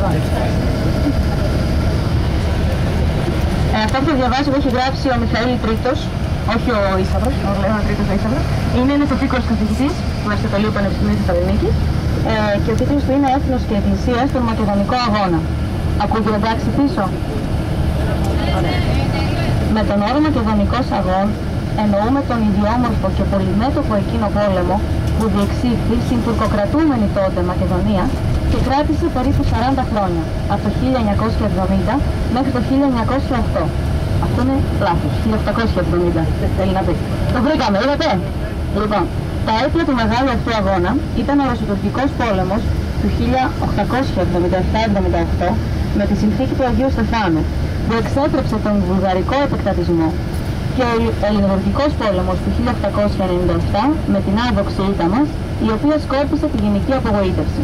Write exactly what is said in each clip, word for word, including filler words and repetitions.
Ε, αυτό που θα διαβάσω που έχει γράψει ο Μιχαήλ Τρίτος, όχι ο Ίσαβρος, ο Λέων Τρίτος ο Ίσαβρος, είναι ένας τοπικός καθηγητής του Αριστοτελείου Πανεπιστημίου Θεσσαλονίκης ε, και ο τίτλος του είναι «Έθνος και Εκκλησία στον Μακεδονικό Αγώνα». Ακούγεται εντάξει πίσω? Ωραία. Με τον όρο Μακεδονικός Αγών εννοούμε τον ιδιόμορφο και πολυμέτωπο εκείνο πόλεμο που διεξήχθη στην τουρκοκρατούμενη τότε Μακεδονία και κράτησε περίπου σαράντα χρόνια, από το χίλια εννιακόσια εβδομήντα μέχρι το χίλια εννιακόσια οκτώ. Αυτό είναι λάθος, χίλια οκτακόσια εβδομήντα, θέλει να πει. Το βρήκαμε, είδατε? Λοιπόν, τα αίτια του μεγάλου αυτού αγώνα ήταν ο Ρωσοτουρκικός πόλεμος του χίλια οκτακόσια εβδομήντα επτά εβδομήντα οκτώ με τη συνθήκη του Αγίου Στεφάνου, που εξέτρεψε τον βουλγαρικό επεκτατισμό, και ο Ελληνοτουρκικός πόλεμος του χίλια οκτακόσια ενενήντα επτά με την άδοξη ήττα μας, η οποία σκόρπισε τη γενική απογοήτευση.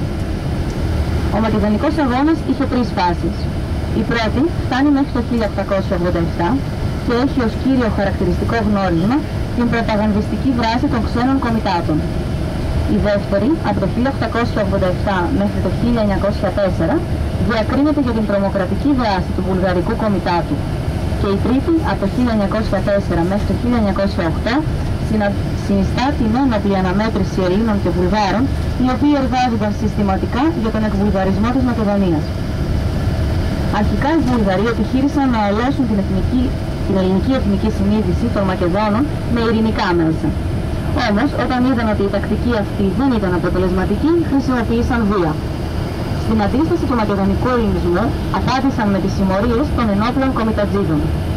Ο Μακεδονικός Αγώνας είχε τρεις φάσεις. Η πρώτη φτάνει μέχρι το χίλια οκτακόσια ογδόντα επτά και έχει ως κύριο χαρακτηριστικό γνώρισμα την προπαγανδιστική δράση των ξένων κομιτάτων. Η δεύτερη, από το χίλια οκτακόσια ογδόντα επτά μέχρι το χίλια εννιακόσια τέσσερα, διακρίνεται για την τρομοκρατική δράση του Βουλγαρικού Κομιτάτου. Και η τρίτη, από το χίλια εννιακόσια τέσσερα μέχρι το χίλια εννιακόσια οκτώ, συνιστά την ένοπλη αναμέτρηση Ελλήνων και Βουλγάρων, οι οποίοι εργάζονταν συστηματικά για τον εκβουλγαρισμό της Μακεδονίας. Αρχικά οι Βούλγαροι επιχείρησαν να ελώσουν την, εθνική, την ελληνική εθνική συνείδηση των Μακεδόνων με ειρηνικά μέσα. Όμως, όταν είδαν ότι η τακτική αυτή δεν ήταν αποτελεσματική, χρησιμοποίησαν βία. Στην αντίσταση του μακεδονικού ελληνισμού, απάντησαν με τις συμμορίες των ενόπλων κομιτατζίδων.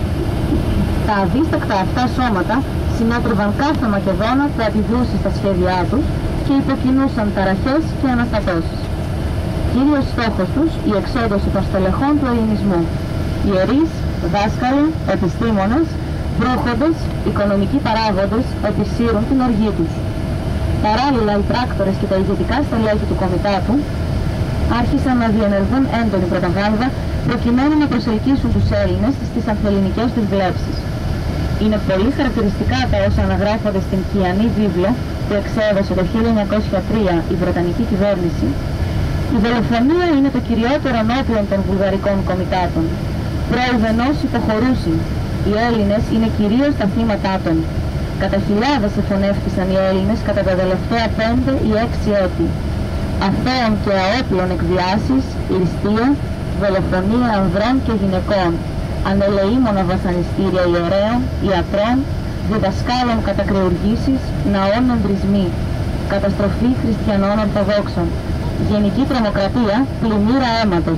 Τα αδίστακτα αυτά σώματα συνέτριβαν κάθε Μακεδόνα που αντιδρούσε στα σχέδιά τους και υποκινούσαν ταραχές και αναστατώσεις. Κύριος στόχος τους η εξόντωση των στελεχών του ελληνισμού. Ιερείς, δάσκαλοι, επιστήμονες, βρούχοντες, οικονομικοί παράγοντες επισύρουν την οργή τους. Παράλληλα, οι πράκτορες και τα ηγετικά στελέχη του Κομιτάτου άρχισαν να διενεργούν έντονη προπαγάνδα προκειμένου να προσελκύσουν τους Έλληνες στις ανθελληνικές τους βλέψεις. Είναι πολύ χαρακτηριστικά τα όσα αναγράφονται στην Κιανή Βίβλο που εξέδωσε το χίλια εννιακόσια τρία η Βρετανική κυβέρνηση. Η δολοφονία είναι το κυριότερο όπλο των βουλγαρικών κομιτάτων. Προειδενώς υποχωρούσιν. Οι Έλληνες είναι κυρίως τα θύματά των. Κατά χιλιάδες εφωνεύτησαν οι Έλληνες κατά τα τελευταία πέντε ή έξι έτη. Αθώων και αόπλων εκβιάσεις, ληστεία, δολοφονία ανδρών και γυναικών, ανελεήμονα βασανιστήρια ιερέων, ιατρών, διδασκάλων κατακρεουργήσεις, ναών εμπρισμοί, καταστροφή χριστιανών Ορθοδόξων, γενική τρομοκρατία, πλημμύρα αίματος.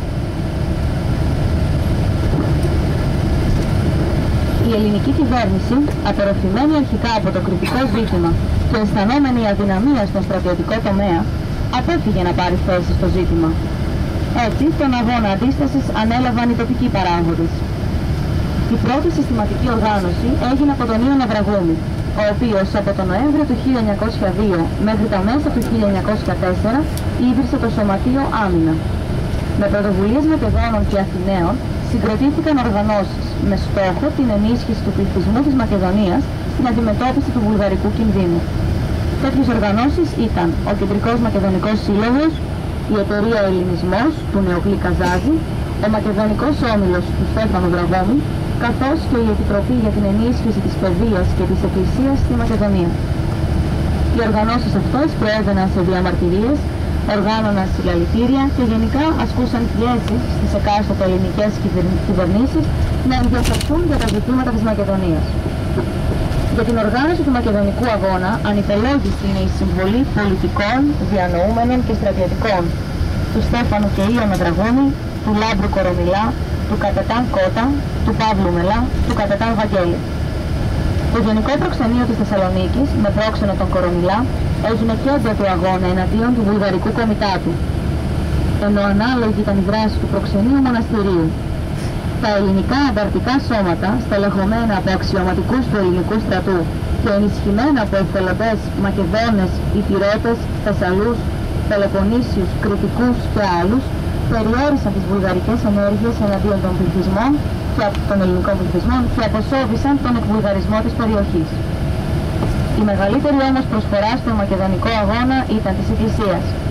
Η ελληνική κυβέρνηση, απορροφημένη αρχικά από το κριτικό ζήτημα και αισθανόμενη αδυναμία στον στρατιωτικό τομέα, απέφυγε να πάρει θέση στο ζήτημα. Έτσι, τον αγώνα αντίστασης ανέλαβαν οι τοπικοί παράγοντες. Η πρώτη συστηματική οργάνωση έγινε από τον Ιωνα Δραγούμη, ο οποίος από τον Νοέμβριο του χίλια εννιακόσια δύο μέχρι τα μέσα του χίλια εννιακόσια τέσσερα ίδρυσε το Σωματείο Άμυνα. Με πρωτοβουλίες Μακεδόνων και Αθηναίων συγκροτήθηκαν οργανώσεις με στόχο την ενίσχυση του πληθυσμού της Μακεδονίας στην αντιμετώπιση του βουλγαρικού κινδύνου. Τέτοιες οργανώσεις ήταν ο Κεντρικός Μακεδονικός Σύλλογος, η Εταιρεία Ελληνισμός του Νεοκλή Καζάζη, ο Μακεδονικός Όμιλος του Στέφανου Δραγόμη, καθώς και η Επιτροπή για την Ενίσχυση της Παιδείας και της Εκκλησίας στη Μακεδονία. Οι οργανώσεις αυτές προέβαιναν σε διαμαρτυρίες, οργάνωναν συλλαλητήρια και γενικά ασκούσαν πιέσεις στις εκάστοτε ελληνικές κυβερνήσεις να ενδιαφερθούν για τα ζητήματα της Μακεδονίας. Για την οργάνωση του Μακεδονικού Αγώνα ανυπολόγιστη είναι η συμβολή πολιτικών, διανοούμενων και στρατιωτικών του Στέφανου και Ιωνα Δραγούμη, του Λάμπρου Κορομιλά, του Καπετάν Κότα, του Παύλου Μελά, του Καπετάν Βαγγέλη. Το Γενικό Προξενείο της Θεσσαλονίκης, με πρόξενο τον Κορομιλά, έγινε κέντρο του αγώνα εναντίον του Βουλγαρικού Κομιτάτου, ενώ ανάλογη ήταν η δράση του προξενείου μοναστηρίου. Τα ελληνικά ανταρτικά σώματα, στελεχωμένα από αξιωματικούς του ελληνικού στρατού και ενισχυμένα από εθελοντές Μακεδόνες, Υπηρώτες, Θεσσαλούς, Πελοποννήσιους, Κρητικούς και άλλους, περιόρισαν τις βουλγαρικές ενέργειες εναντίον των πληθυσμών και των ελληνικών πληθυσμών και αποσόβησαν τον εκβουλγαρισμό της περιοχής. Η μεγαλύτερη όμως προσφορά στον μακεδονικό αγώνα ήταν της Εκκλησίας.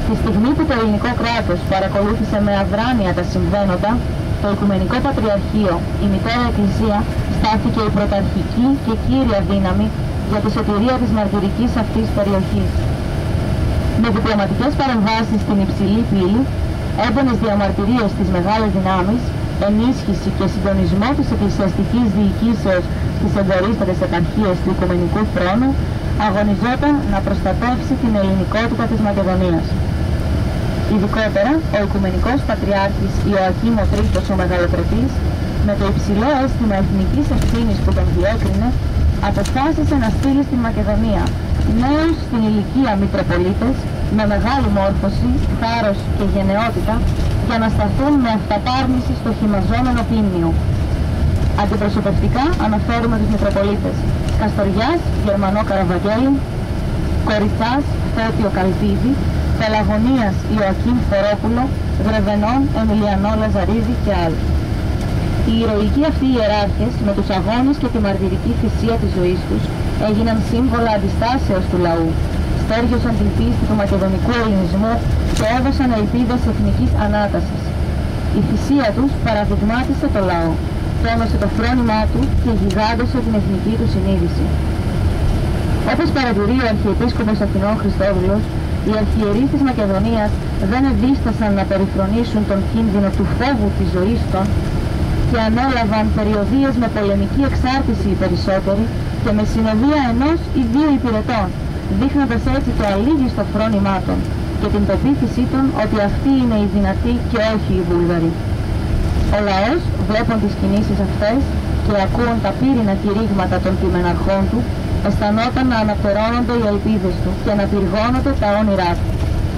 Τη στιγμή που το ελληνικό κράτος παρακολούθησε με αδράνεια τα συμβαίνοντα, το Οικουμενικό Πατριαρχείο, η Μητέρα Εκκλησία, στάθηκε η πρωταρχική και κύρια δύναμη για τη σωτηρία της μαρτυρικής αυτής περιοχής. Με διπλωματικές παρεμβάσεις στην υψηλή πύλη, έντονες διαμαρτυρίες στις μεγάλες δυνάμεις, ενίσχυση και συντονισμό της εκκλησιαστικής διοικήσεως στις εγκορίστατες επαρχίες του Οικουμενικού Θρόνου, αγωνιζόταν να προστατεύσει την ελληνικότητα της Μακεδονίας. Ειδικότερα, ο Οικουμενικός Πατριάρχης Ιωακήμ ο Τρίτος ο Μεγαλοπρεπής, με το υψηλό αίσθημα εθνικής ευθύνης που τον διέκρινε, αποφάσισε να στείλει στην Μακεδονία νέους στην ηλικία Μητροπολίτες με μεγάλη μόρφωση, θάρρος και γενναιότητα για να σταθούν με αυταπάρνηση στο χυμαζόμενο τίμνιο. Αντιπροσωπευτικά αναφέρουμε τους Μητροπολίτες Καστοριάς Γερμανό Καραβαγγέλη, Κοριτσάς Φώτιο Καλπίδη, Πελαγωνίας Ιωακήμ Φορόπουλο, Γρεβενών Εμιλιανό Λαζαρίδη και άλλους. Οι ηρωικοί αυτοί ιεράρχες με τους αγώνες και τη μαρτυρική θυσία της ζωής τους έγιναν σύμβολα αντιστάσεως του λαού, στέργιωσαν την πίστη του μακεδονικού ελληνισμού και έδωσαν ελπίδες εθνικής ανάτασης. Η θυσία τους παραδειγμάτισε το λαό, τόνωσε το φρόνημά του και γιγάντωσε την εθνική του συνείδηση. Όπως παρατηρεί ο Αρχιεπίσκοπος Αθηνών Χριστόδουλος, οι αρχιερείς της Μακεδονίας δεν εδίστασαν να περιφρονήσουν τον κίνδυνο του φόβου της ζωής των και ανέλαβαν περιοδίες με πολεμική εξάρτηση οι περισσότεροι και με συνοδεία ενός ή δύο υπηρετών, δείχνοντας έτσι το αλήγιστο φρόνημά των και την πεποίθησή των ότι αυτοί είναι οι δυνατοί και όχι οι Βούλγαροι. Ο λαός, βλέπουν τις κινήσεις αυτές και ακούουν τα πύρινα κηρύγματα των κειμεναρχών του, αισθανόταν να αναπτερώνονται οι ελπίδες του και να πυργώνονται τα όνειρά του.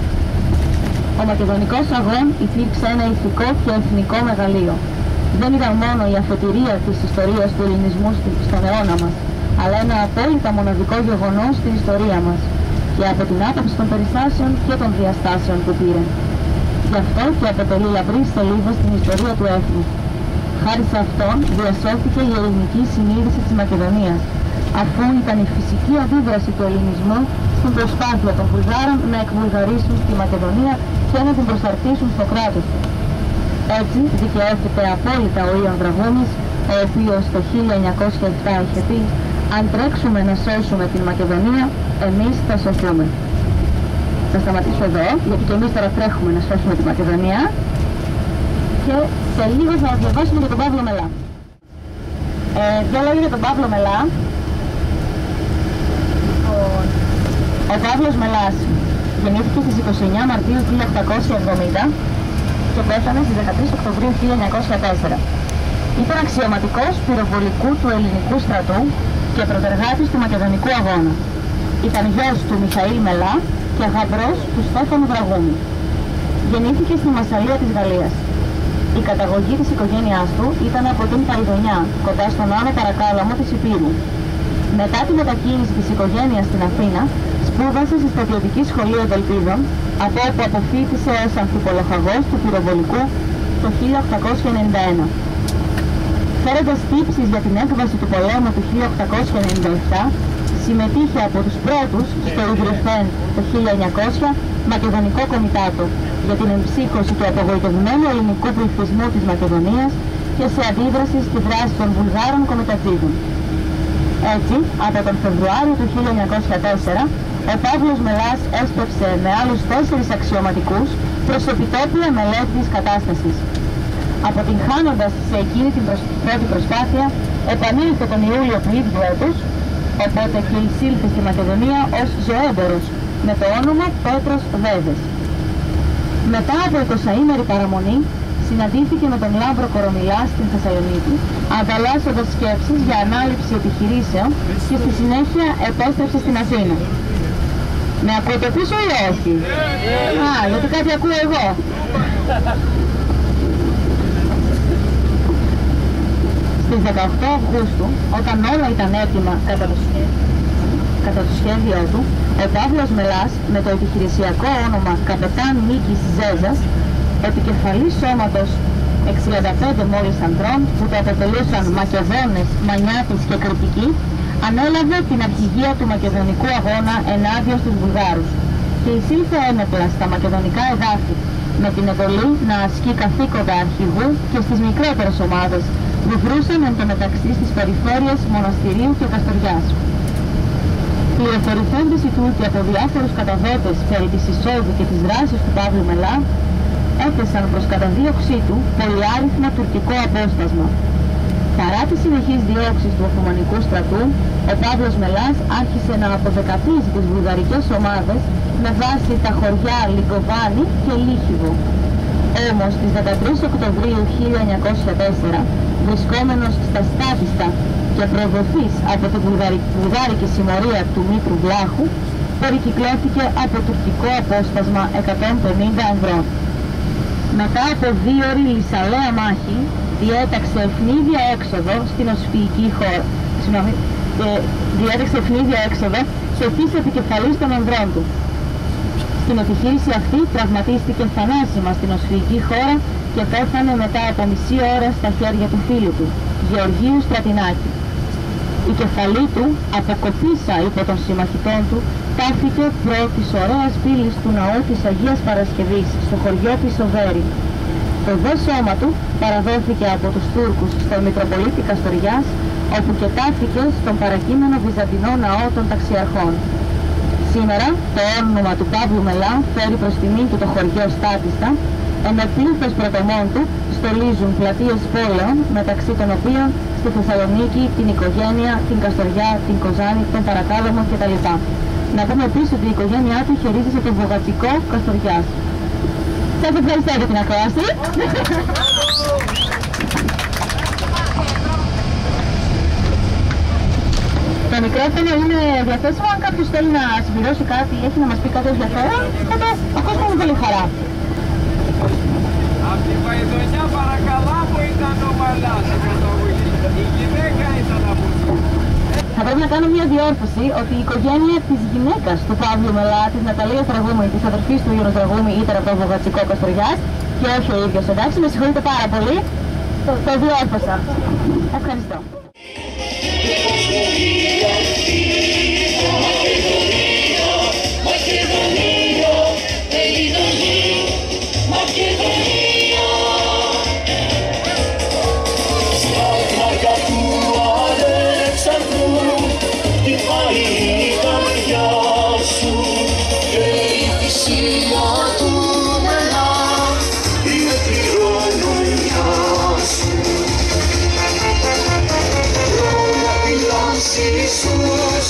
Ο μακεδονικός αγών υπήρξε ένα ηθικό και εθνικό μεγαλείο. Δεν ήταν μόνο η αφετηρία της ιστορίας του ελληνισμού στον αιώνα μας, αλλά ένα απόλυτα μοναδικό γεγονός στην ιστορία μας και από την άποψη των περιστάσεων και των διαστάσεων που πήρε. Γι' αυτό και αποτελεί λαμπρή σελίδα στην ιστορία του έθνους. Χάρη σε αυτόν διασώθηκε η ελληνική συνείδηση της Μακεδονίας, αφού ήταν η φυσική αντίδραση του ελληνισμού στην προσπάθεια των Βουλγάρων να εκβουλγαρίσουν τη Μακεδονία και να την προσαρτήσουν στο κράτος του. Έτσι δικαιώθηκε απόλυτα ο Ιων Δραγούμης, ο οποίος το χίλια εννιακόσια επτά είχε πει «Αν τρέξουμε να σώσουμε την Μακεδονία, εμείς θα σωθούμε». Θα σταματήσω εδώ, γιατί και εμείς τώρα τρέχουμε να σώσουμε τη Μακεδονία και σε λίγο θα διαβάσουμε για τον Παύλο Μελά. Ε, δύο λόγια για τον Παύλο Μελά. Ο Παύλος Μελάς γεννήθηκε στις είκοσι εννέα Μαρτίου χίλια οκτακόσια εβδομήντα και πέθανε στις δεκατρείς Οκτωβρίου χίλια εννιακόσια τέσσερα. Ήταν αξιωματικός πυροβολικού του ελληνικού στρατού και πρωτεργάτης του Μακεδονικού αγώνα. Ήταν γιος του Μιχαήλ Μελά και γαμπρός του Στέφανου Δραγούμη. Γεννήθηκε στη Μασσαλία της Γαλλίας. Η καταγωγή της οικογένειάς του ήταν από την Παϊδονιά, κοντά στον Άνω Παρακάλαμο της Υπήρου. Μετά τη μετακίνηση της οικογένειας στην Αθήνα, σπούδασε στη Στρατιωτική Σχολή Ευελπίδων, από όπου αποφοίτησε ως αμφιπολοχαγός του πυροβολικού το χίλια οκτακόσια ενενήντα ένα. Φέροντας τύψεις για την έκβαση του πολέμου του χίλια οκτακόσια ενενήντα επτά, συμμετείχε από τους πρώτους στο ιδρυθέν το χίλια εννιακόσια Μακεδονικό Κομιτάτο για την εμψύχωση του απογοητευμένου ελληνικού πληθυσμού της Μακεδονίας και σε αντίδραση στη δράση των Βουλγάρων κομιτατζίδων. Έτσι, από τον Φεβρουάριο του χίλια εννιακόσια τέσσερα, ο Παύλος Μελάς έσπευσε με άλλους τέσσερις αξιωματικούς προς επιτόπια μελέτη της κατάστασης. Αποτυγχάνοντας σε εκείνη την προσ... πρώτη προσπάθεια, επανήλθε τον Ιούλιο του ίδιου έτους, οπότε και εισήλθε στη Μακεδονία ως ζωέμπορος με το όνομα Πέτρος Βέζες. Μετά από εικοσαήμερη παραμονή, συναντήθηκε με τον Λάμπρο Κορομιλά στην Θεσσαλονίκη, ανταλλάσσοντας σκέψεις για ανάληψη επιχειρήσεων και στη συνέχεια επέστρεψε στην Αθήνα. Με ακούτε πίσω ή όχι? Α, γιατί κάτι ακούω εγώ. Στις δεκαοκτώ Αυγούστου, όταν όλα ήταν έτοιμα κατά το, κατά το σχέδιό του, ο Παύλος Μελάς, με το επιχειρησιακό όνομα Καπετάν Νίκης Ζέζας, επικεφαλής σώματος εξήντα πέντε μόλις ανδρών που το αποτελούσαν Μακεδόνες, Μανιάτης και Κρητικοί, ανέλαβε την αρχηγία του Μακεδονικού αγώνα ενάντια στους Βουλγάρους. και εισήλθε ένεπλα στα μακεδονικά εδάφη, με την εντολή να ασκεί καθήκοντα αρχηγού και στις μικρότερες ομάδες που βρούσαν εν τω μεταξύ στις περιφέρειες Μοναστηρίου και Καστοριάς. Πληροφορηθέντες οι Τούρκοι από διάφορους καταδότες περί της εισόδου και της δράσης του Παύλου Μελά, έπεσαν προς καταδίωξή του πολυάριθμο τουρκικό απόστασμα. Παρά τις συνεχείς διώξεις του Οθωμανικού στρατού, ο Παύλος Μελάς άρχισε να αποδεκατίζει τις βουλγαρικές ομάδες με βάση τα χωριά Λιγκοβάνη και Λίχιβο. Όμως, στις δεκατρείς Οκτωβρίου χίλια εννιακόσια τέσσερα, βρισκόμενος στα Στάτιστα και προδοθής από την βουλγάρικη συμμορία του Μήτρου Βλάχου, περικυκλώθηκε από τουρκικό απόστασμα εκατόν πενήντα ανδρών. Μετά από δύο ώρη λυσαλέα μάχη, διέταξε ευνίδια έξοδο στην οσφυϊκή χώρα. Συγγνώμη, ε, διέταξε ευνίδια έξοδο σε ευθύς επικεφαλής των ανδρών του. Στην επιχείρηση αυτή τραυματίστηκε θανάσιμα στην οσφυϊκή χώρα και πέθανε μετά από μισή ώρα στα χέρια του φίλου του, Γεωργίου Στρατινάκη. Η κεφαλή του, αποκοπήσα υπό των συμμαχητών του, τάφηκε προ της ωραίας πύλης του ναού της Αγίας Παρασκευής, στο χωριό της Οβέρη. Το δε σώμα του παραδόθηκε από τους Τούρκους στον Μητροπολίτη Καστοριάς, όπου και τάφηκε στον παρακείμενο Βυζαντινό ναό των Ταξιαρχών. Σήμερα το όνομα του Παύλου Μελά φέρει προς τιμή του το χωριό Στάτιστα, ενώ πλήθος πρωτομών του στολίζουν πλατείες πόλεων, μεταξύ των οποίων στη Θεσσαλονίκη την οικογένεια, την Καστοριά, την Κοζάνη, τον Παρακάλωμο κτλ. Να πούμε επίσης ότι η οικογένειά του χειρίζεται το Βογατσικό Καστοριάς. Σας ευχαριστώ για την ακρόαση. Το μικρόφωνο είναι διαθέσιμο. Αν κάποιος θέλει να συμπληρώσει κάτι ή έχει να μας πει κάτι ενδιαφέρον, θα το ακούσουμε με πολύ χαρά. Από τη Βαϊδονιά Παρακαλά που ήταν ο Μαλάς η καταβολή. Η γυναίκα ήταν από εκεί. Θα πρέπει να κάνω μια διόρθωση ότι η οικογένεια της γυναίκας του Παύλου Μελά, της Ναταλίας Τραγούμη, της αδερφής του Γιώργου Τραγούμη, ήταν από το Βογατσικό Καστοριάς και όχι ο ίδιος. Εντάξει, με συγχωρείτε πάρα πολύ. Το, το διόρθωσα. Ευχαριστώ. Jesus.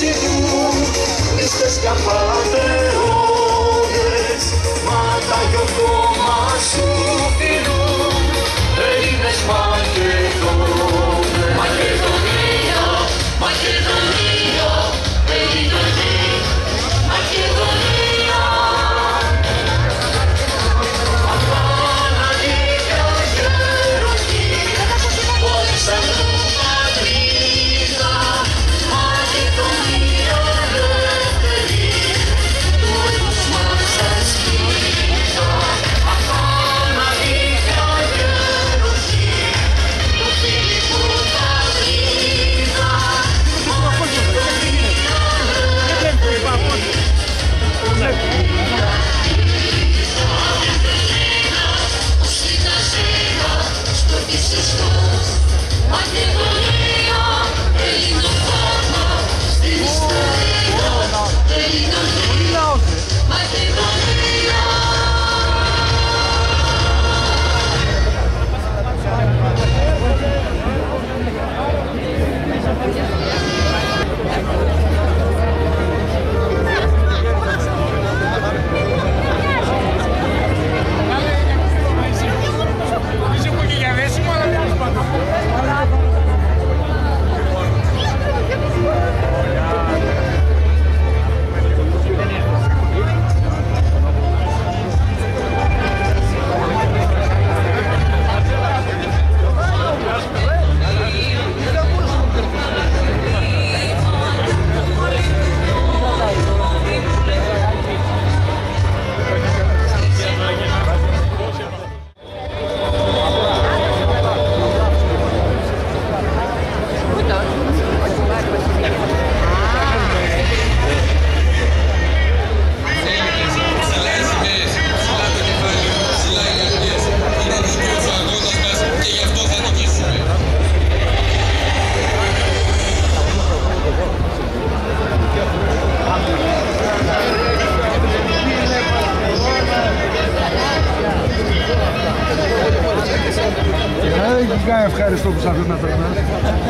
πραγματικά ευχαριστώ που σας αφήνω να περνάς.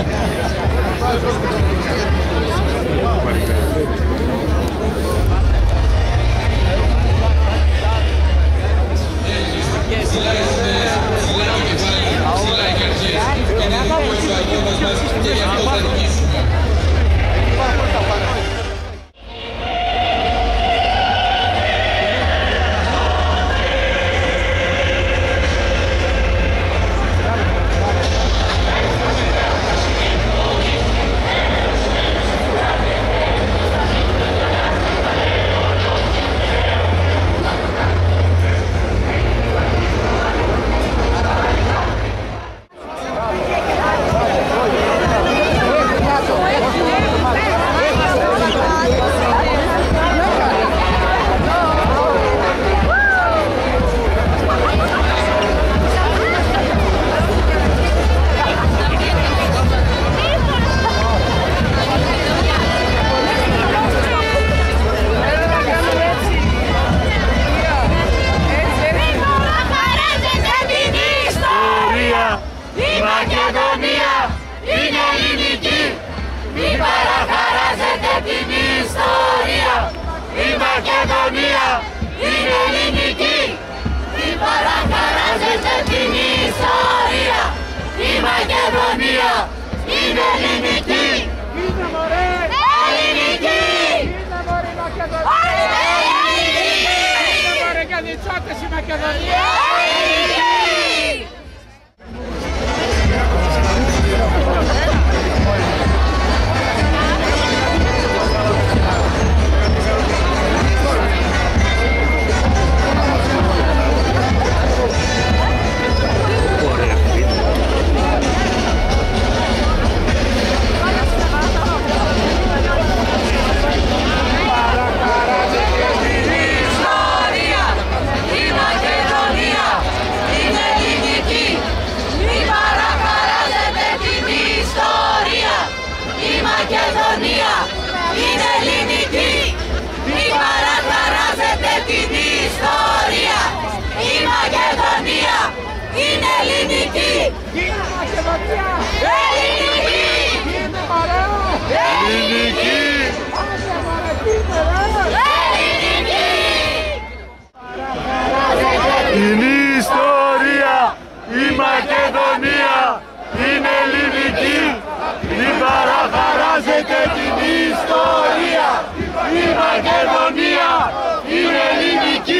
Είναι ιστορία, η Μακεδονία είναι ελληνική. Μην παραχαράζετε την ιστορία, η Μακεδονία είναι ελληνική.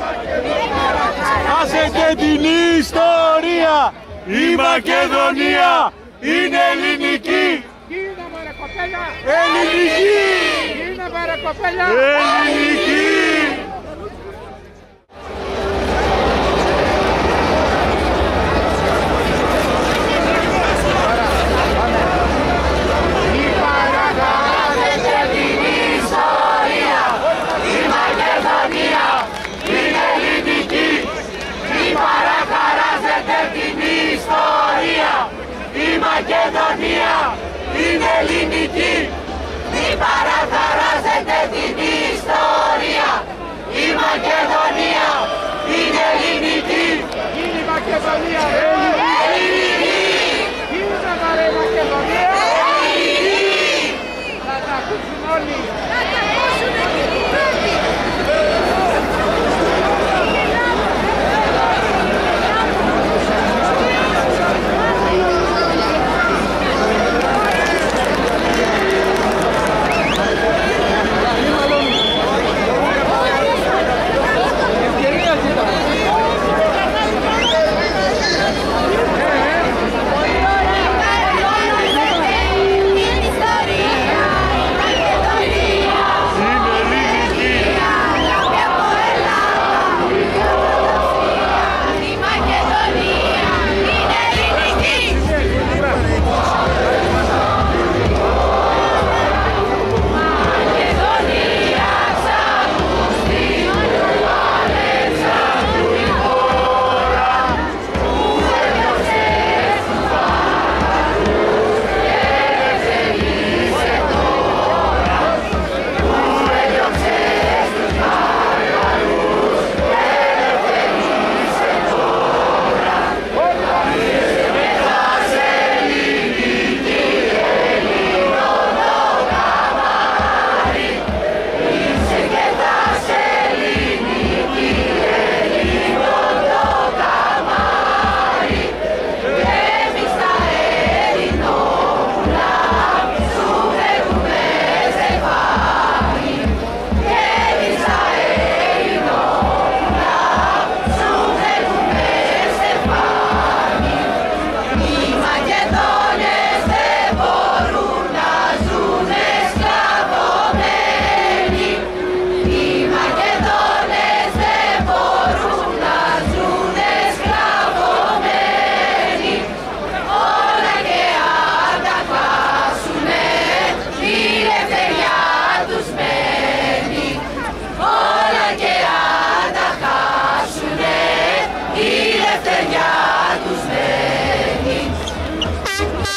Άσε την ιστορία, η Μακεδονία είναι ελληνική. Γίνα μωρέ κοπέλα! Ελληνική! Γίνα μωρέ κοπέλα! Ελληνική! Η Μακεδονία είναι ελληνική. Μην παραχαράζετε την ιστορία.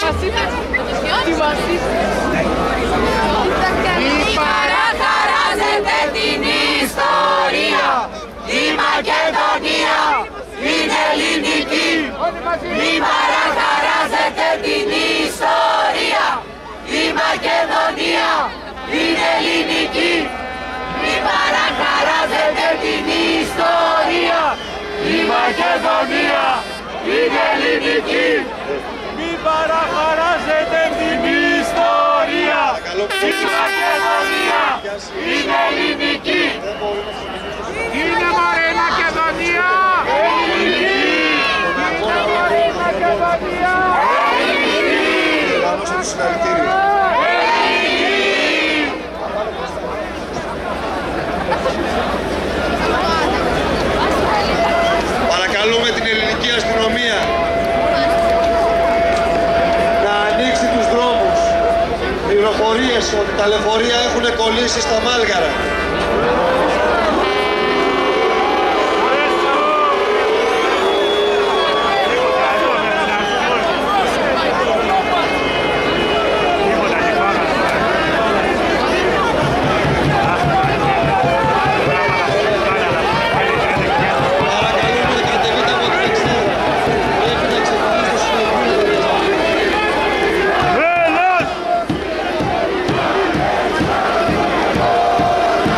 Μη παραχαράζετε την ιστορία. Η Μακεδονία είναι ελληνική. Μη παραχαράζετε την ιστορία. Η Μακεδονία είναι ελληνική. Μη παραχαράζετε την ιστορία. Η Μακεδονία είναι ελληνική. Μη παραχαράζετε την ιστορία. Η Μακεδονία είναι ελληνική. Είναι μωρέ η Μακεδονία! Ελληνική. Είναι μωρέ η Μακεδονία! Παρακαλούμε την ελληνική αστυνομία να ανοίξει τους δρόμους. Πληροφορίες ότι τα λεωφορεία έχουν κολλήσει στα Μάλγαρα. Έλας!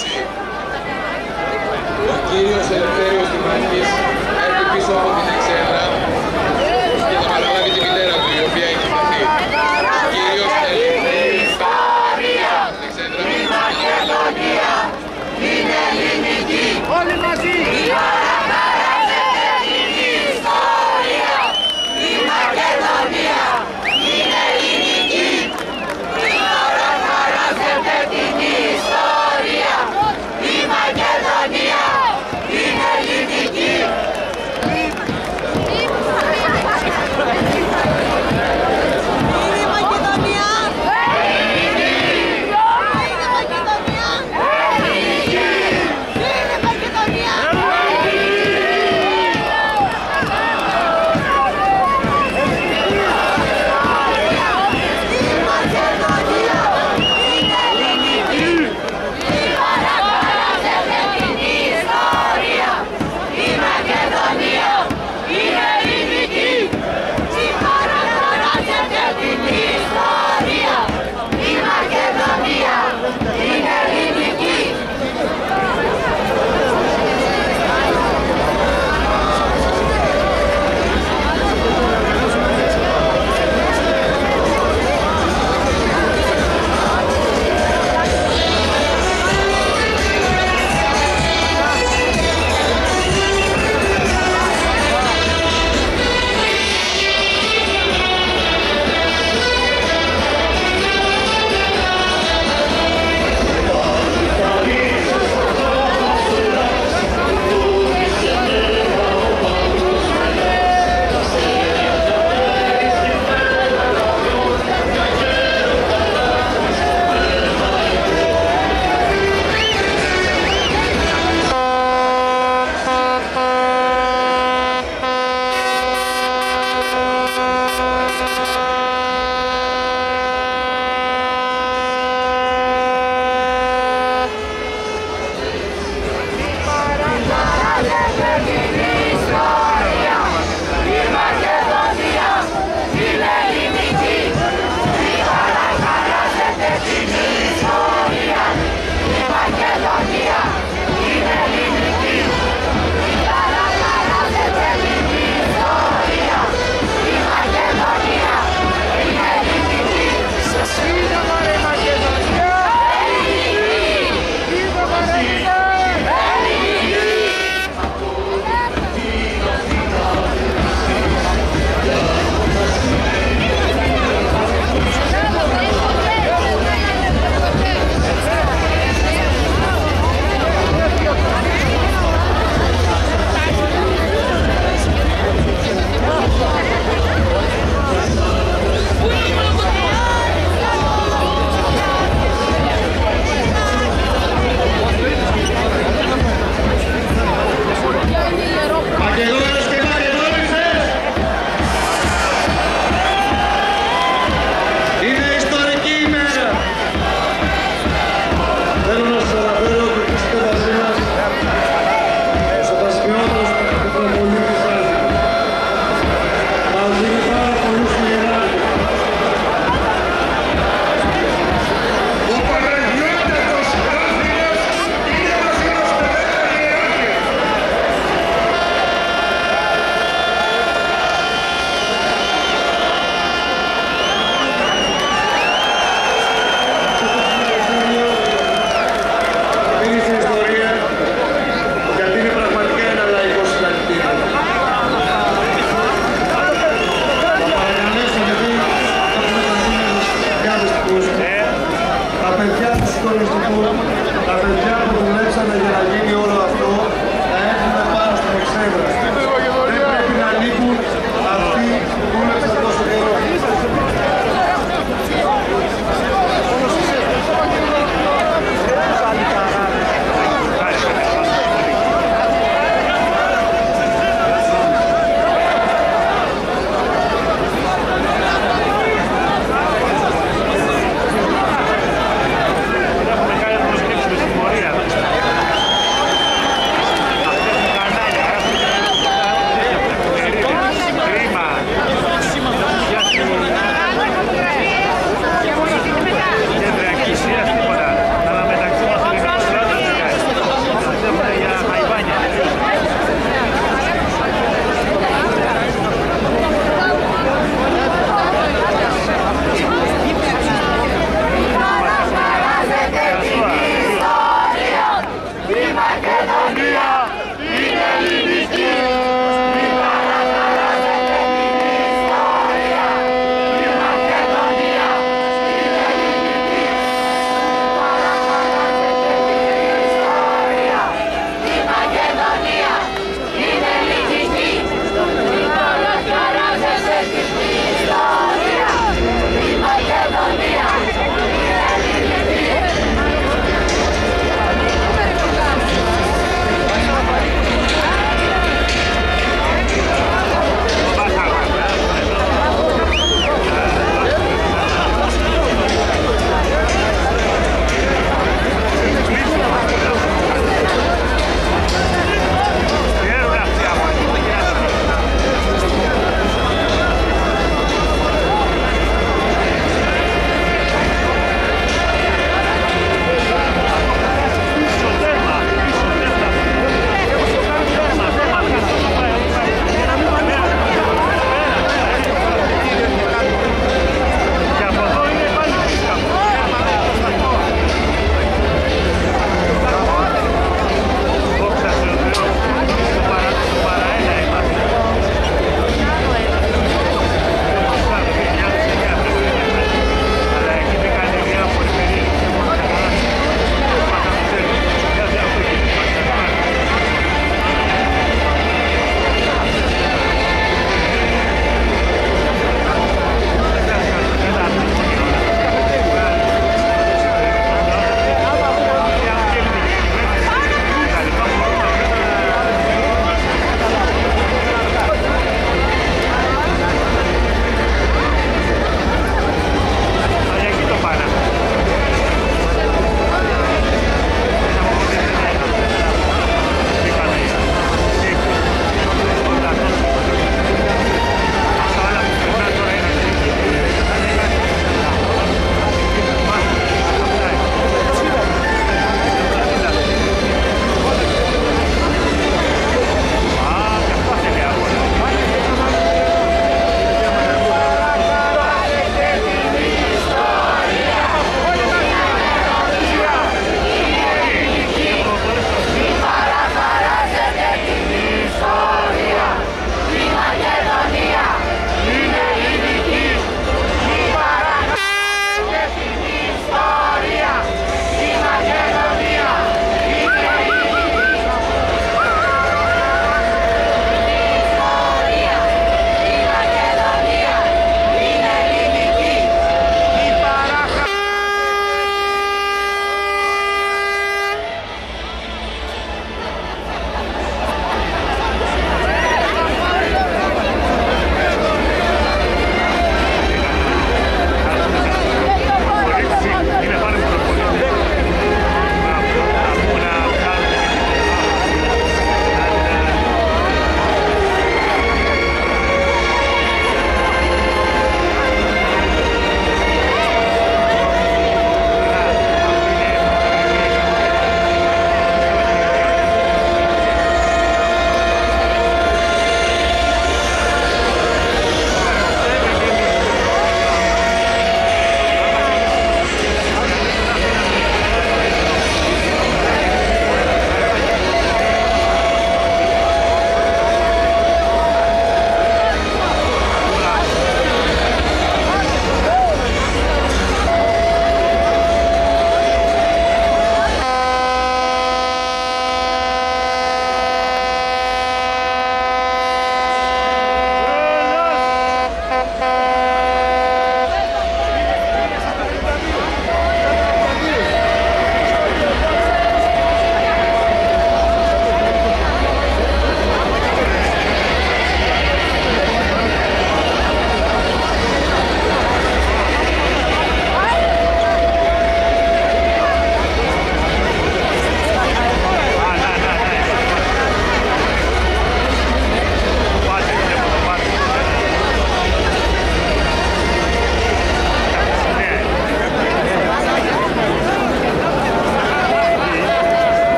δήλωση. Ο κύριος Ελευθέριος Δημάκης έρθει πίσω από την εξέδρα και θα παραλάβει τη μητέρα του, η οποία έχει χαθεί. Ο κύριος Ελευθέριος Ιστορία, η Μακεδονία είναι ελληνική. Όλοι μαζί! Η παραχαράζεται την ιστορία, η Μακεδονία είναι ελληνική. Η παραχαράζεται την ιστορία, η Μακεδονία είναι ελληνική.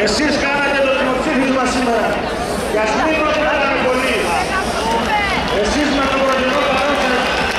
Εσείς κάνατε το δημοψήφισμα σήμερα και ας μην προτείνατε πολύ. Εσείς με το πρωινό παρόν σας.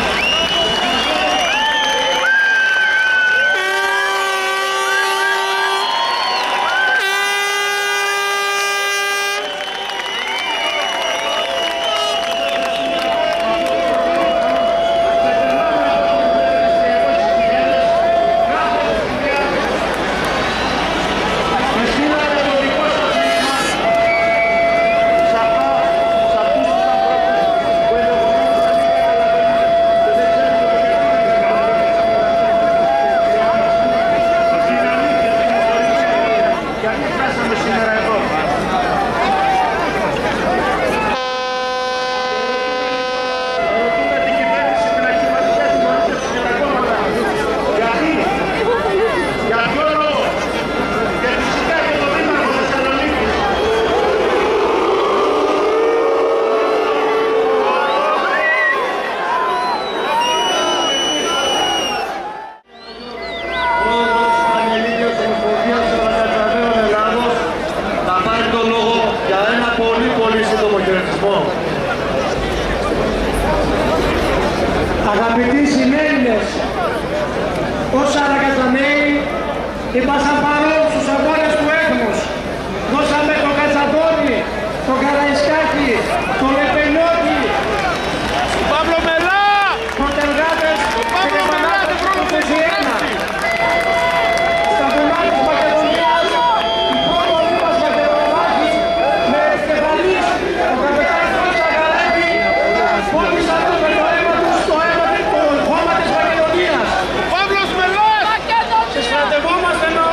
Αγαπητοί συνέλληνες, ως Σαρακατζανέοι ήμασταν παρόν στους αγώνες του έθνους. Δώσαμε το Κατσαντώνη, το Καραϊσκάκη, το Λεπενιώτη, Παύλο Μελά! Πρωτεργάτες και επανάσταση του είκοσι ένα. Στα βουνά της Μακεδονίας, οι πρόμορφοι μας Μακεδονομάχοι με επικεφαλής ο καπετάνιος Σαγαρέτη πόντισαν το με το αίμα τους στο αίμα του χώμα της Μακεδονίας. Παύλος Μελάς! Και στρατευόμαστε να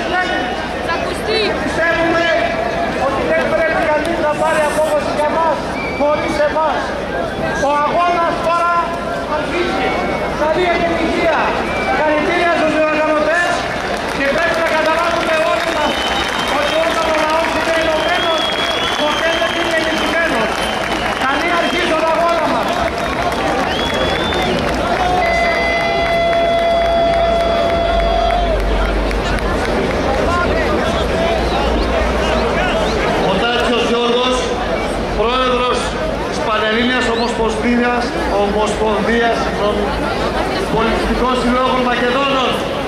πιστεύουμε ότι δεν πρέπει κανείς να πάρει απόφαση για μας χωρίς εμάς. Ο αγώνας τώρα αρχίζει. Καλή επιτυχία. Καλητήρια στους διοργανωτές και πρέπει να καταλάβουμε όλοι μας ότι όταν ο λαός είναι ενωμένος, ποτέ δεν είναι ενισχυμένος. Καλή αρχή στον αγώνα μας. Ο Τάτσιος Γιώργος, πρόεδρος της Πανελλήνιας Ομοσπονδίας, Ομοσπονδίας Πολιτιστικών Συλλόγων Μακεδόνων.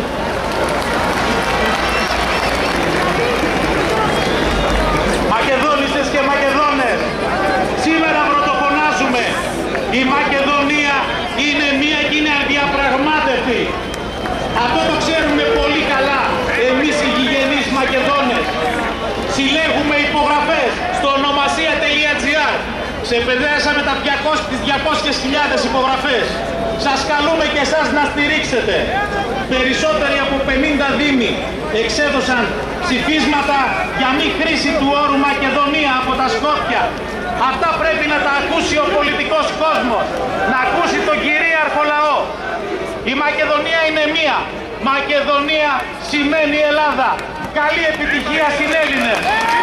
Μακεδόνισσες και Μακεδόνες, σήμερα πρωτοφωνάζουμε. Η Μακεδονία είναι μία και είναι αδιαπραγμάτευτη. Αυτό το ξέρουμε πολύ καλά εμείς οι γηγενείς Μακεδόνες. Συλλέγουμε υπογραφές στο ονομασία τελεία τζι άρ. Ξεπεράσαμε τα διακόσιες χιλιάδες υπογραφές. Σας καλούμε και εσάς να στηρίξετε. Περισσότεροι από πενήντα δήμοι εξέδωσαν ψηφίσματα για μη χρήση του όρου Μακεδονία από τα Σκόπια. Αυτά πρέπει να τα ακούσει ο πολιτικός κόσμος, να ακούσει τον κυρίαρχο λαό. Η Μακεδονία είναι μία. Μακεδονία σημαίνει Ελλάδα. Καλή επιτυχία συνέλληνες.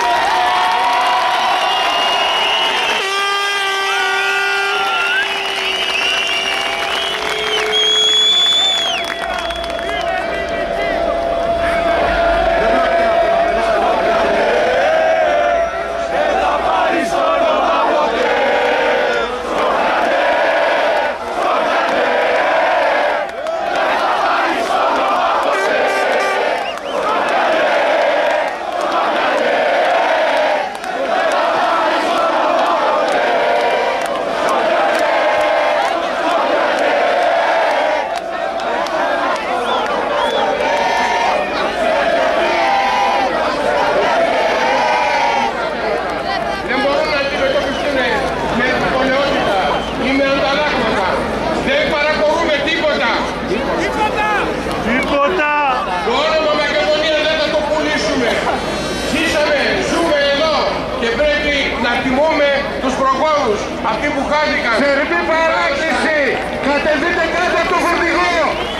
Αυτοί που χάθηκαν. Θερμή παράκληση! Κατεβείτε κάτω από το φορτηγό!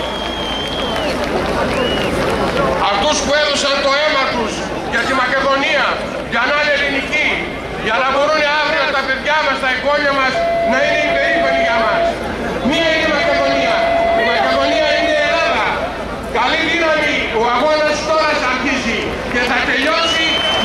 Αυτούς που έδωσαν το αίμα τους για τη Μακεδονία, για να είναι ελληνική, για να μπορούν αύριο τα παιδιά μας, τα εγγόνια μας να είναι υπερήφανοι για μας. Μία είναι η Μακεδονία. Η Μακεδονία είναι η Ελλάδα. Καλή δύναμη. Ο αγώνας τώρα θα αρχίσει και θα τελειώσει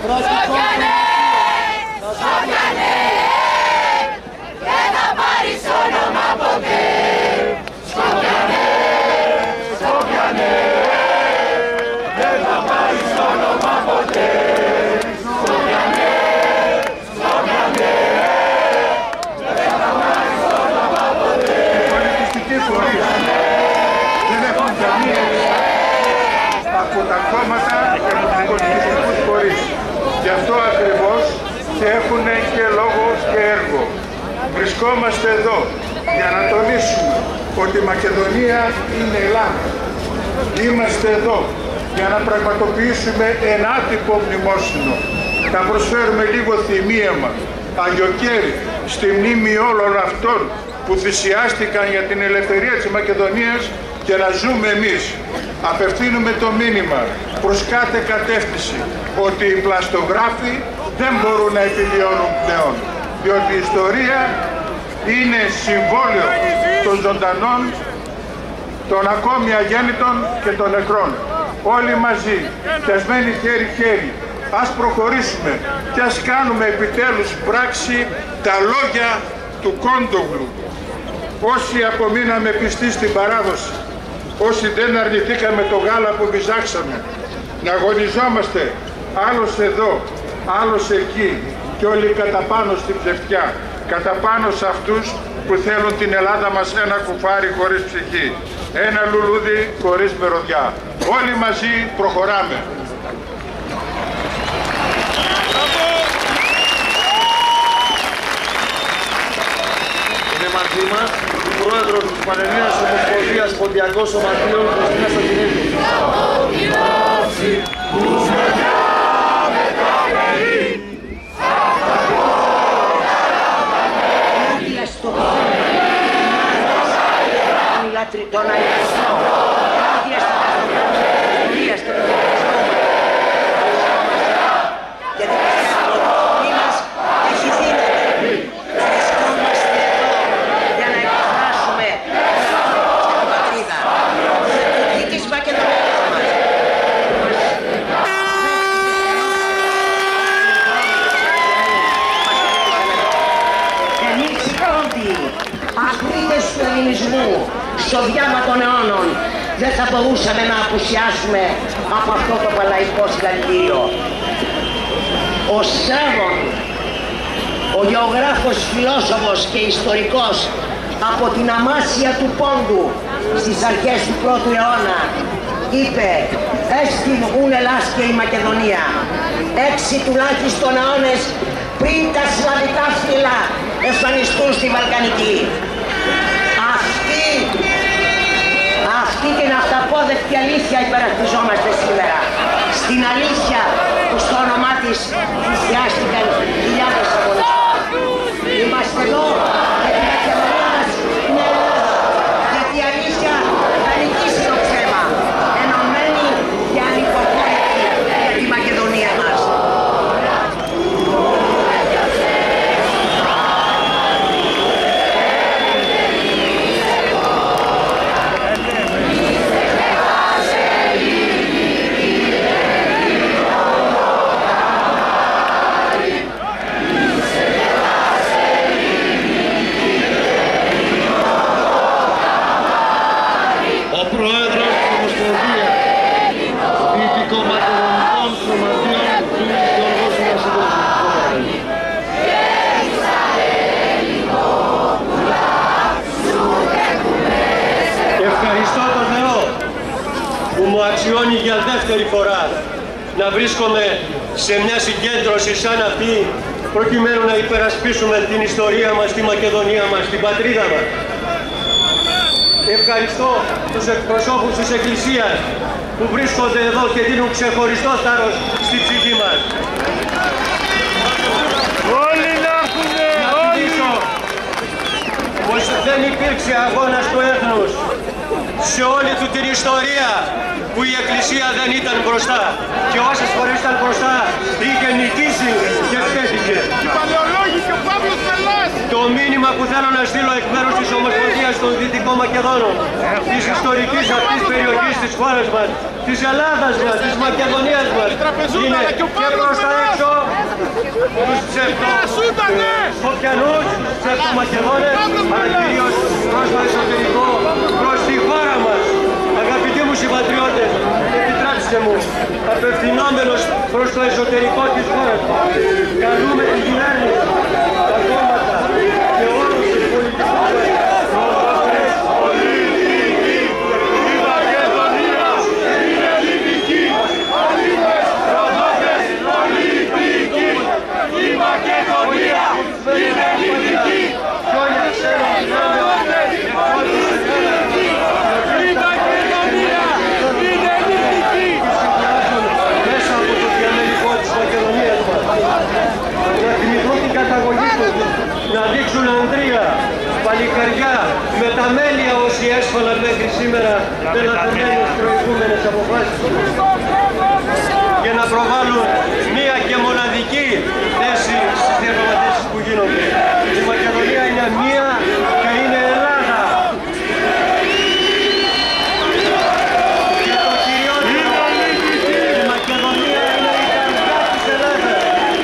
Σκόπιανε, Σκόπιανε, δεν θα πάρεις όνομα ποτέ. Σκόπιανε, Σκόπιανε, δεν θα πάρεις όνομα ποτέ. Σκόπιανε, Σκόπιανε, δεν θα πάρεις όνομα ποτέ. Πολιτιστικές φορείς δεν έχουν καμία από τα κόμματα και από τους πολιτιστικούς φορείς. Γι' αυτό ακριβώς και έχουν και λόγο και έργο. Βρισκόμαστε εδώ για να τονίσουμε ότι η Μακεδονία είναι Ελλάδα. Είμαστε εδώ για να πραγματοποιήσουμε ένα άτυπο μνημόσυνο. Να προσφέρουμε λίγο θυμίαμα, αγιοκαίρι, στη μνήμη όλων αυτών που θυσιάστηκαν για την ελευθερία της Μακεδονίας και να ζούμε εμείς. Απευθύνουμε το μήνυμα προς κάθε κατεύθυνση ότι οι πλαστογράφοι δεν μπορούν να επιβιώνουν πλέον, διότι η ιστορία είναι συμβόλαιο των ζωντανών, των ακόμη αγέννητων και των νεκρών. Όλοι μαζί, πιασμένοι χέρι-χέρι, ας προχωρήσουμε και ας κάνουμε επιτέλους πράξη τα λόγια του Κόντογλου. Όσοι απομείναμε πιστοί στην παράδοση, όσοι δεν αρνηθήκαμε το γάλα που βυζάξαμε, να αγωνιζόμαστε άλλος εδώ, άλλος εκεί και όλοι κατά πάνω στην ψευτιά, κατά πάνω σε αυτούς που θέλουν την Ελλάδα μας ένα κουφάρι χωρίς ψυχή, ένα λουλούδι χωρίς μυρωδιά. Όλοι μαζί προχωράμε. Είναι μαζί μας ο πρόεδρος της Πανελλήνιας Ομοσπονδίας Ποντιακών Σωματείων, Χριστίνα Σταθινίδη. Στο διάμα των αιώνων δεν θα μπορούσαμε να απουσιάσουμε από αυτό το παλαϊκό συλλαλητήριο. Ο Στράβων, ο γεωγράφος, φιλόσοφος και ιστορικός από την Αμάσια του Πόντου στις αρχές του πρώτου αιώνα είπε «Έστιν ούν Ελλάς και η Μακεδονία, έξι τουλάχιστον αιώνες πριν τα σλαβικά φύλλα εμφανιστούν στη Βαλκανική». Αυτή, αυτή την αυταπόδεκτη αλήθεια υπερασπιζόμαστε σήμερα. Στην αλήθεια που στο όνομά της θυσιάστηκαν χιλιάδες αγωνιστές. Είμαστε εδώ και την Μακεδονία μας είναι Ελλάδα. Γιατί η αλήθεια θα νικήσει το ψέμα. Ενωμένη και ανυποχώρητη για τη Μακεδονία μας. Αξιώνει για δεύτερη φορά να βρίσκομαι σε μια συγκέντρωση σαν αυτή προκειμένου να υπερασπίσουμε την ιστορία μας, τη Μακεδονία μας, την πατρίδα μας. Ευχαριστώ τους εκπροσώπους της Εκκλησίας που βρίσκονται εδώ και δίνουν ξεχωριστό θάρρος στη ψυχή μας. Όλοι να έρχουνε, όλοι! Πως δεν υπήρξε αγώνας του έθνους σε όλη του την ιστορία που η Εκκλησία δεν ήταν μπροστά και όσες φορές ήταν μπροστά είχε νικήσει και πέτυχε. Οι παλαιολόγοι και ο Παύλος Μελάς! Το μήνυμα που θέλω να στείλω εκ μέρους της Ομοσπονδίας των Δυτικών Μακεδόνων, της ιστορικής αυτής περιοχής της χώρας μας, της Ελλάδας μας, της Μακεδονίας μας. Είναι και προς τα έξω τους ψευτοσκοπιανούς, ψευτομακεδόνες, αλλά κυρίως προς το εσωτερικό, προς τη χώρα μας. Αγαπητοί μου συμπατριώτες, επιτρέψτε μου, απευθυνόμενος προς το εσωτερικό της χώρας μας, καλούμε την κυβέρνηση, τα κόμματα και όλους τους πολιτικούς προδότες. Πολιτική, η Μακεδονία είναι ελληνική. Προδότες, πολιτική, η Μακεδονία είναι ελληνική. Χρόνια ξέρω, προδότες, πολιτική, η Μακεδονία είναι ελληνική. Μέσα από το διαμερικό της Μακεδονίας μας. Να θυμηθούν την καταγωγή τους, να δείξουν ανδρεία, παλικαριά, με τα μέλια όσοι έσφαλαν μέχρι σήμερα τελατωμένες προηγούμενες αποφάσεις και να προβάλλουν μία και μοναδική θέση στις διαπραγματεύσεις που γίνονται. Η Μακεδονία είναι μία και είναι Ελλάδα. Και το κυριότερο, η Μακεδονία είναι η καρδιά της Ελλάδας.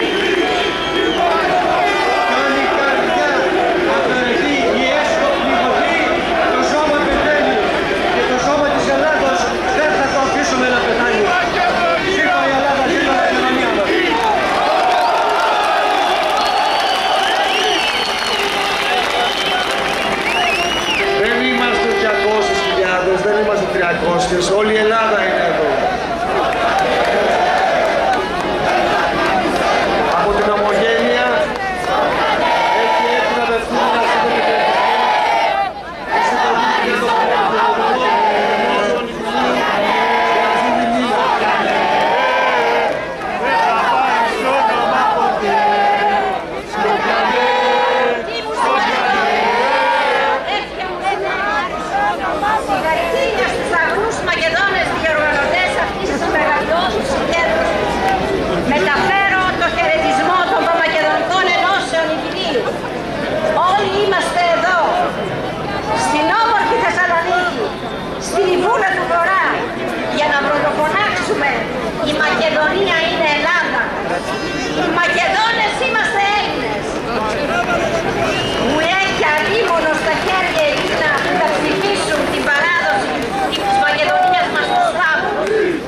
Κάνει η καρδιά να αφαιρεθεί η έσκοπη γοτή, το σώμα πεθαίνει και το σώμα της Ελλάδος δεν θα το αφήσουμε να πεθάνει. Ζήτω η Ελλάδα, ζήτω η Μακεδονία μας. Δεν είμαστε διακόσιες χιλιάδες, δεν είμαστε τριακόσιες, όλη η Ελλάδα είναι εδώ. Από την ομογένεια έχει έρθει να απευθύνει να συμμετέχει. Συγχαρητήρια στους αγνούς Μακεδόνες διοργανωτές αυτής της μεγαλειώσης συγκέντρωσης. Μεταφέρω το χαιρετισμό των Παμακεδονικών Ενώσεων Ιδηλίου. Όλοι είμαστε εδώ, στην όμορφη Θεσσαλονίκη, στην Ιβούλα του Βορρά, για να πρωτοφωνάξουμε «Η Μακεδονία είναι Ελλάδα». Οι Μακεδόνες είμαστε Έλληνες. Μου έχει αλίμονο στα χέρια εκείνα που θα ψηφίσουν την παράδοση της Μακεδονίας μας στους Σλάβους.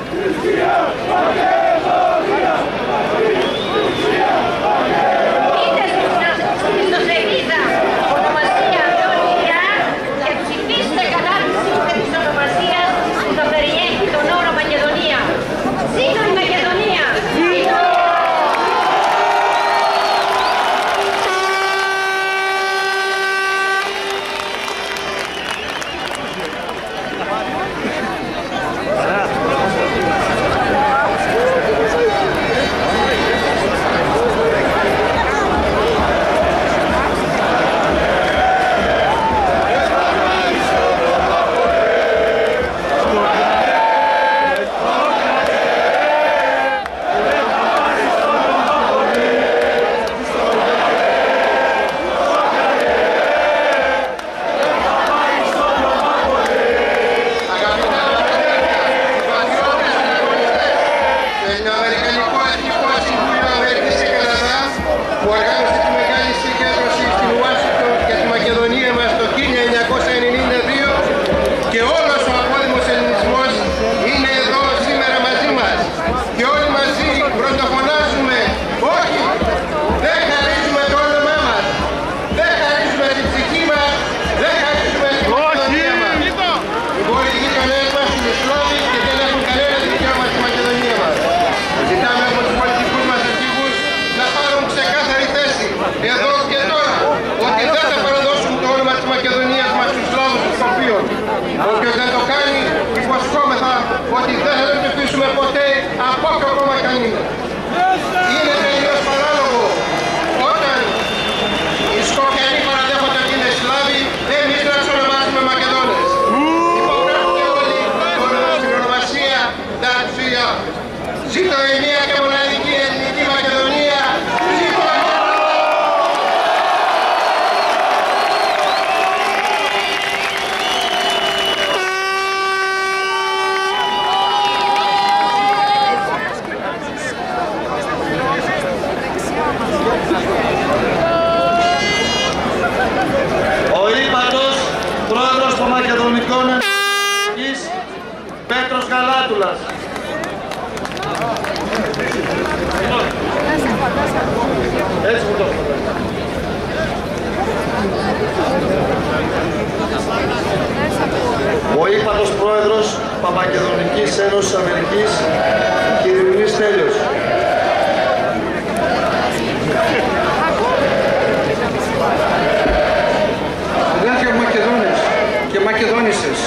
Μπείτε στην ιστοσελίδα ονομασία Αντώνια και ψηφίστε κατά τη σύνθεση της ονομασίας που θα περιέχει τον όρο Μακεδονία. Ζήτω η Μακεδονία! Ζήτω! Όποιος δεν το κάνει, υποσχόμεθα ότι δεν θα το ψηφίσουμε ποτέ από όποιο κόμμα καν είναι. Είναι τελείως παράλογο όταν οι Σκοπιανοί παραδέχονται ότι είναι Σλάβοι, εμείς να τους ονομάσουμε Μακεδόνες. Υπογράφουμε όλοι στην ονομασία Τατσία. Ζήτω η μία και μοναδική ελληνική Μακεδονία. Ζήτω η Μανούσουλας. Έτσι μου το έχω. Ο ύπατος πρόεδρος Παπακεδονικής Ένωσης Αμερικής, Κυριουνής Τέλειος. Αδέρφια Μακεδόνες και Μακεδόνισσες,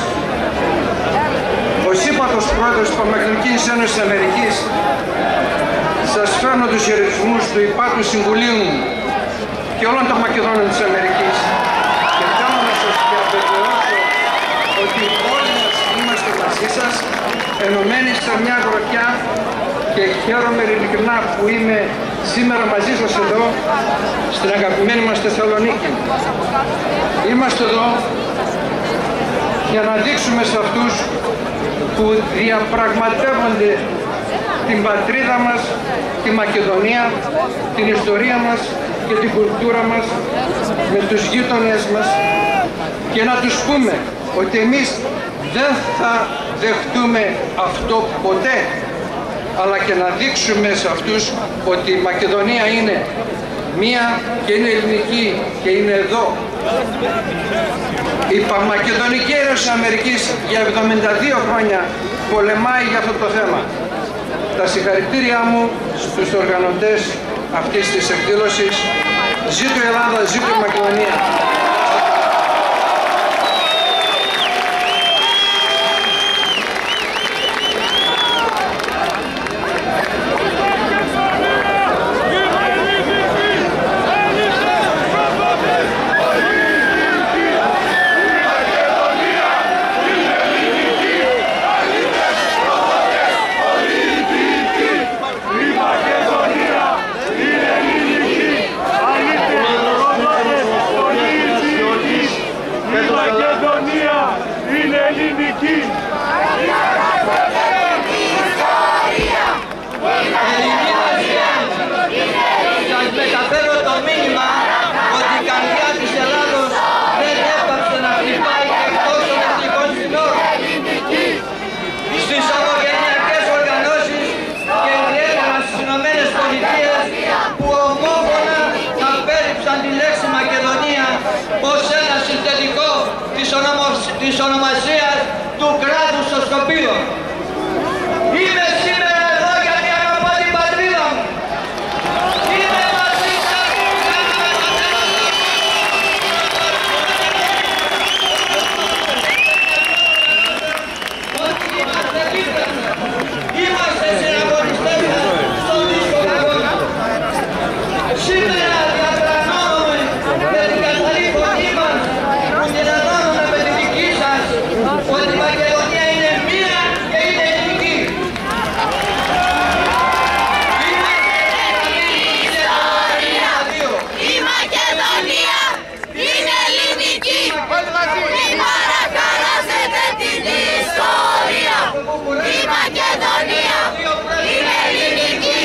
ως ύπατος πρόεδρος της Παπακεδονικής Ένωσης Αμερικής, σας φέρνω τους χαιρετισμούς του Υπάτου Συμβουλίου μου και όλων των Μακεδόνων της Αμερικής και θέλω να σας διαβεβαιώσω ότι όλοι μας είμαστε μαζί σας, ενωμένοι σε μια γροθιά, και χαίρομαι ειλικρινά που είμαι σήμερα μαζί σας εδώ στην αγαπημένη μας Θεσσαλονίκη. Είμαστε εδώ για να δείξουμε σε αυτούς που διαπραγματεύονται την πατρίδα μας, τη Μακεδονία, την ιστορία μας και την κουλτούρα μας με τους γείτονες μας, και να τους πούμε ότι εμείς δεν θα δεχτούμε αυτό ποτέ, αλλά και να δείξουμε σε αυτούς ότι η Μακεδονία είναι μία και είναι ελληνική και είναι εδώ. Η Μακεδονική Ένωση Αμερικής για εβδομήντα δύο χρόνια πολεμάει για αυτό το θέμα. Τα συγχαρητήριά μου στους οργανωτές αυτής της εκδήλωσης. Ζήτω η Ελλάδα, ζήτω η Μακεδονία. της ονομασίας του κράτους στο Σκοπείο. Είμαι σήμερα εδώ γιατί αγαπώ την πατρίδα μου. Είμαι μαζί σας που κάνουμε ότι είμαστε δίπλα. Είμαστε συναγωνιστές στον δύσκολο αγώνα. Σήμερα διαπραγμάτευομαι με την καθαρή φωνή μας που διαδρώνουμε με την δική σας ότι η Μακεδονία είναι μία και είναι ελληνική. Η Μακεδονία είναι ελληνική. Μην παρακαλάσετε την ιστορία. Η Μακεδονία είναι ελληνική.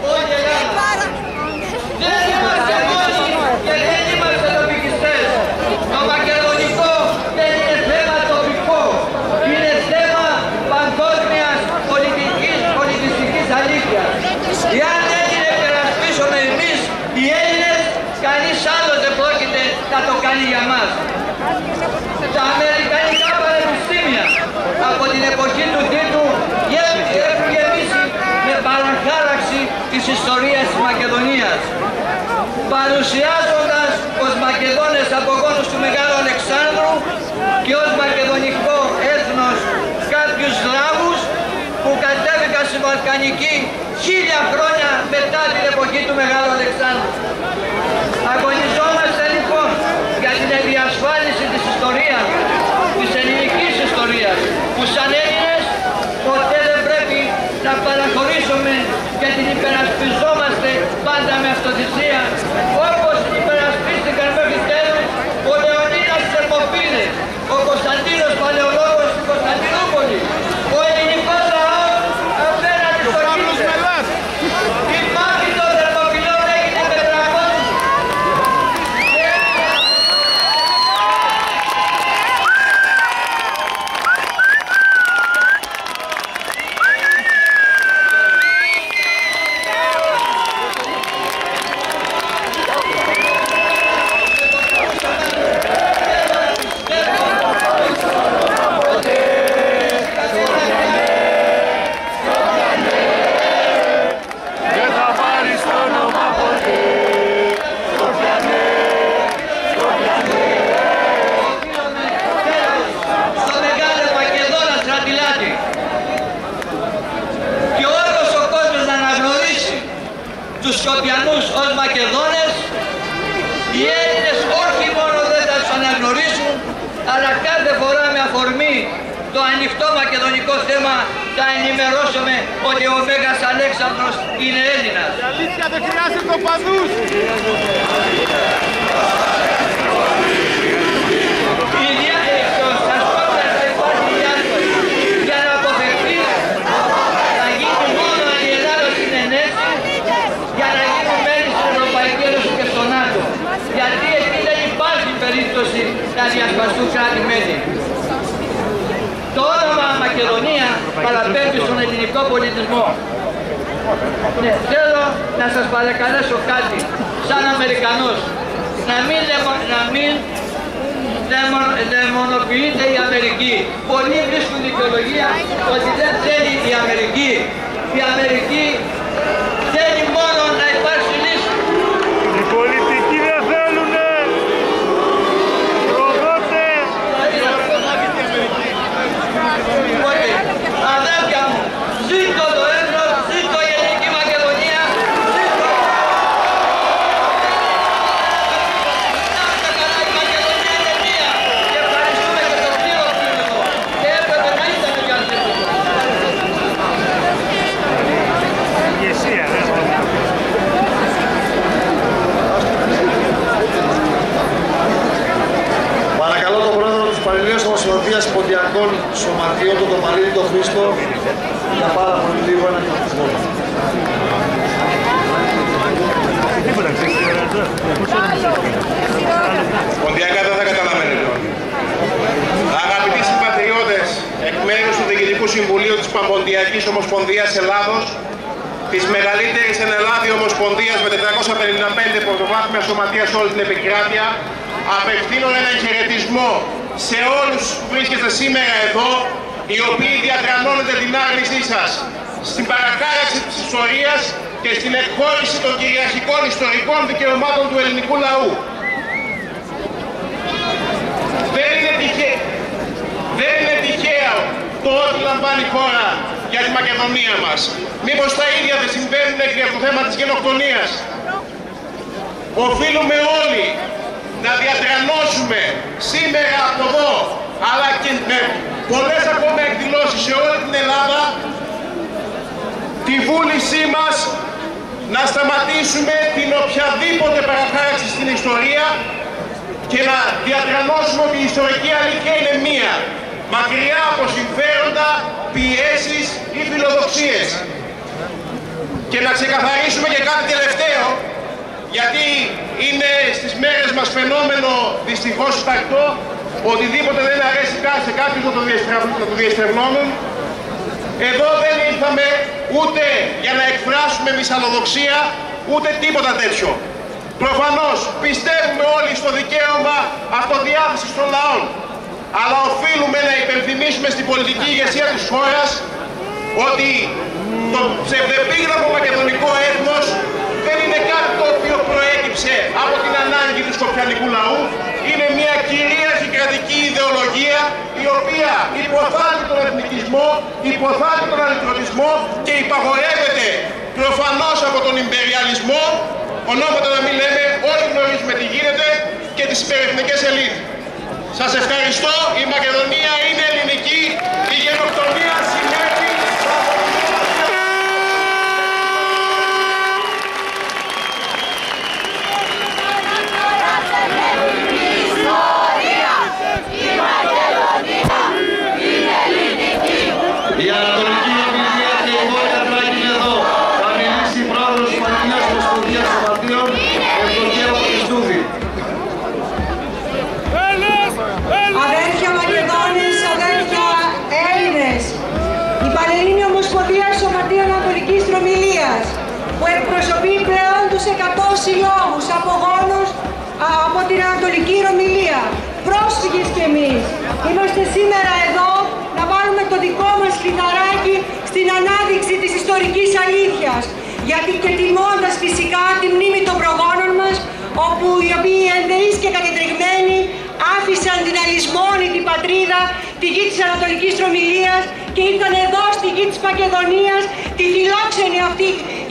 Δεν είμαστε μόνοι και δεν είμαστε τοπικιστές. Το μακεδονικό δεν είναι θέμα τοπικό. Είναι θέμα παγκόσμιας πολιτικής, πολιτιστικής αλήθειας. Εάν δεν την υπερασπίσουμε εμείς οι Έλληνες, κανείς άλλος δεν πρόκειται να το κάνει για μας. Τα αμερικανικά πανεπιστήμια από την εποχή του Τίτου έχουν γεμίσει με παραχάραξη της ιστορίας της Μακεδονίας, παρουσιάζοντας ως Μακεδόνες απογόνους του Μεγάλου Αλεξάνδρου και ως μακεδονικό έθνος κάποιους Σλάβους που κατέβηκαν στη Βαλκανική χίλια χρόνια μετά την εποχή του Μεγάλου Αλεξάνδρου. Αγωνιζόμαστε λοιπόν για την διασφάλιση της ιστορίας, της ελληνικής ιστορίας, που σαν Έλληνες ποτέ δεν πρέπει να παραχωρήσουμε και την υπερασπιζόμαστε πάντα με αυτοθυσία, όπως υπερασπίστηκαν μέχρι τέλους ο Λεωνίδας Θερμοπύλης, ο Κωνσταντίνος Παλαιολόγος στην Κωνσταντινούπολη, ο ελληνικός λαός απέναντι στο Χίτλερ. τους Σκοπιανούς ως Μακεδόνες, οι Έλληνες όχι μόνο δεν θα τους αναγνωρίσουν, αλλά κάθε φορά με αφορμή το ανοιχτό μακεδονικό θέμα θα ενημερώσουμε ότι ο Μέγας Αλέξανδρος είναι Έλληνας. Η αλήθεια δεν χρειάζεται οπαδούς. Η διάθεση, σας πω ότι θα υπάρχει διάθεση για να αποφευθεί, θα γίνει μόνο αν η Ελλάδα συνενέσει για να γίνουν μέλη στην Ευρωπαϊκή Ένωση και στο ΝΑΤΟ. Γιατί εκεί δεν υπάρχει περίπτωση να διασπαστούν κράτη-μέλη. Το όνομα Μακεδονία παραπέμπει στον ελληνικό πολιτισμό. Ναι, θέλω να σας παρακαλέσω κάτι, σαν Αμερικανός, να μην, λεμο, να μην λεμο, λεμονοποιείται η Αμερική. Πολλοί βρίσκουν δικαιολογία ότι δεν θέλει η Αμερική. Η Αμερική θέλει μόνο να υπάρξει λύση. Οι πολιτικοί δεν θέλουνε. Προδότε. Αδέρφια μου, ζήτω το έθνος, ζήτω η ελληνική Μακεδονία, ζήτω! Να είστε καλά, η Μακεδονία είναι μία και ευχαριστούμε και το πλήρω πλήρω και έπρεπε να ήταν για αυτό. Ηγεσία, δεν Παρακαλώ τον πρόεδρο της Πανελληνίας Ομοσπονδίας Ποντιακών Σωματείων, τον Κοπαλίδη τον Χρήστο, για πάρα πολύ λίγο ένα χαιρετισμό. Ποντιακά δεν θα καταλαβαίνετε. Αγαπητοί συμπατριώτες, εκ μέρους του Διοικητικού Συμβουλίου της Παμποντιακής Ομοσπονδίας Ελλάδος, της μεγαλύτερης εν Ελλάδη Ομοσπονδίας με τετρακόσια πενήντα πέντε πρωτοβάθμια σωματεία σε όλη την επικράτεια, απευθύνω έναν χαιρετισμό σε όλους που βρίσκεστε σήμερα εδώ, οι οποίοι διατρανώνετε την άρνησή σας στην παρακάραξη της ιστορίας και στην εκχώρηση των κυριαρχικών ιστορικών δικαιωμάτων του ελληνικού λαού. Δεν είναι τυχαίο, δεν είναι τυχαίο το ότι λαμβάνει η χώρα για τη Μακεδονία μας. Μήπως τα ίδια δεν συμβαίνουν και για το θέμα της γενοκτονίας. Οφείλουμε όλοι να διατρανώσουμε σήμερα από εδώ, αλλά και με πολλές ακόμα εκδηλώσεις σε όλη την Ελλάδα, τη βούλησή μας να σταματήσουμε την οποιαδήποτε παραχάραξη στην ιστορία και να διατρανώσουμε ότι η ιστορική αλήθεια είναι μία, μακριά από συμφέροντα, πιέσεις ή φιλοδοξίες. Και να ξεκαθαρίσουμε και κάτι τελευταίο, γιατί είναι στις μέρες μας φαινόμενο δυστυχώς υπαρκτό, οτιδήποτε δεν αρέσει σε κάποιους να το διαστρευνώνουν. Εδώ δεν ήρθαμε ούτε για να εκφράσουμε μυσαλλοδοξία, ούτε τίποτα τέτοιο. Προφανώς πιστεύουμε όλοι στο δικαίωμα αυτοδιάθεσης των λαών, αλλά οφείλουμε να υπενθυμίσουμε στην πολιτική ηγεσία της χώρας ότι το ψευδεπίγραφο μακεδονικό έθνος δεν είναι κάτι το οποίο προέκυψε από την ανάγκη του σκοπιανικού λαού. Είναι μια κυρίαρχη κρατική ιδεολογία η οποία υποθάλει τον εθνικισμό, υποθάλει τον αλυτρωτισμό και υπαγορεύεται προφανώς από τον ιμπεριαλισμό, ονόματα να μην λέμε, όλοι γνωρίζουμε τι γίνεται, και τις υπερεθνικές ελίτ. Σας ευχαριστώ, η Μακεδονία είναι ελληνική, η γενοκτονία συνέβη. Η Ανατολική Ομιλία και η Βόρεια Τράκη είναι εδώ. Θα μιλήσει η πρόεδρος της Πανελληνίας Ομοσπονδίας Σωματείων, Ευδοκία Χριστούδη. Αδέρφια Μακεδόνες, αδέρφια Έλληνες, η Πανελλήνια Ομοσπονδία Σωματείων Ανατολικής Τρομιλίας, που εκπροσωπεί πλέον τους εκατό συλλόγους απογόνους από την Ανατολική Ρωμιλία, πρόσφυγες κι εμείς, είμαστε σήμερα εδώ να βάλουμε το δικό μας λιθαράκι στην ανάδειξη της ιστορικής αλήθειας, γιατί και τιμώντας φυσικά τη μνήμη των προγόνων μας, όπου οι οποίοι ενδεείς και κατετρεγμένοι άφησαν την αλυσμόνητη πατρίδα, τη γη της Ανατολικής Τρομιλίας, και ήρθαν εδώ στη γη της Μακεδονίας, τη φιλόξενη αυτή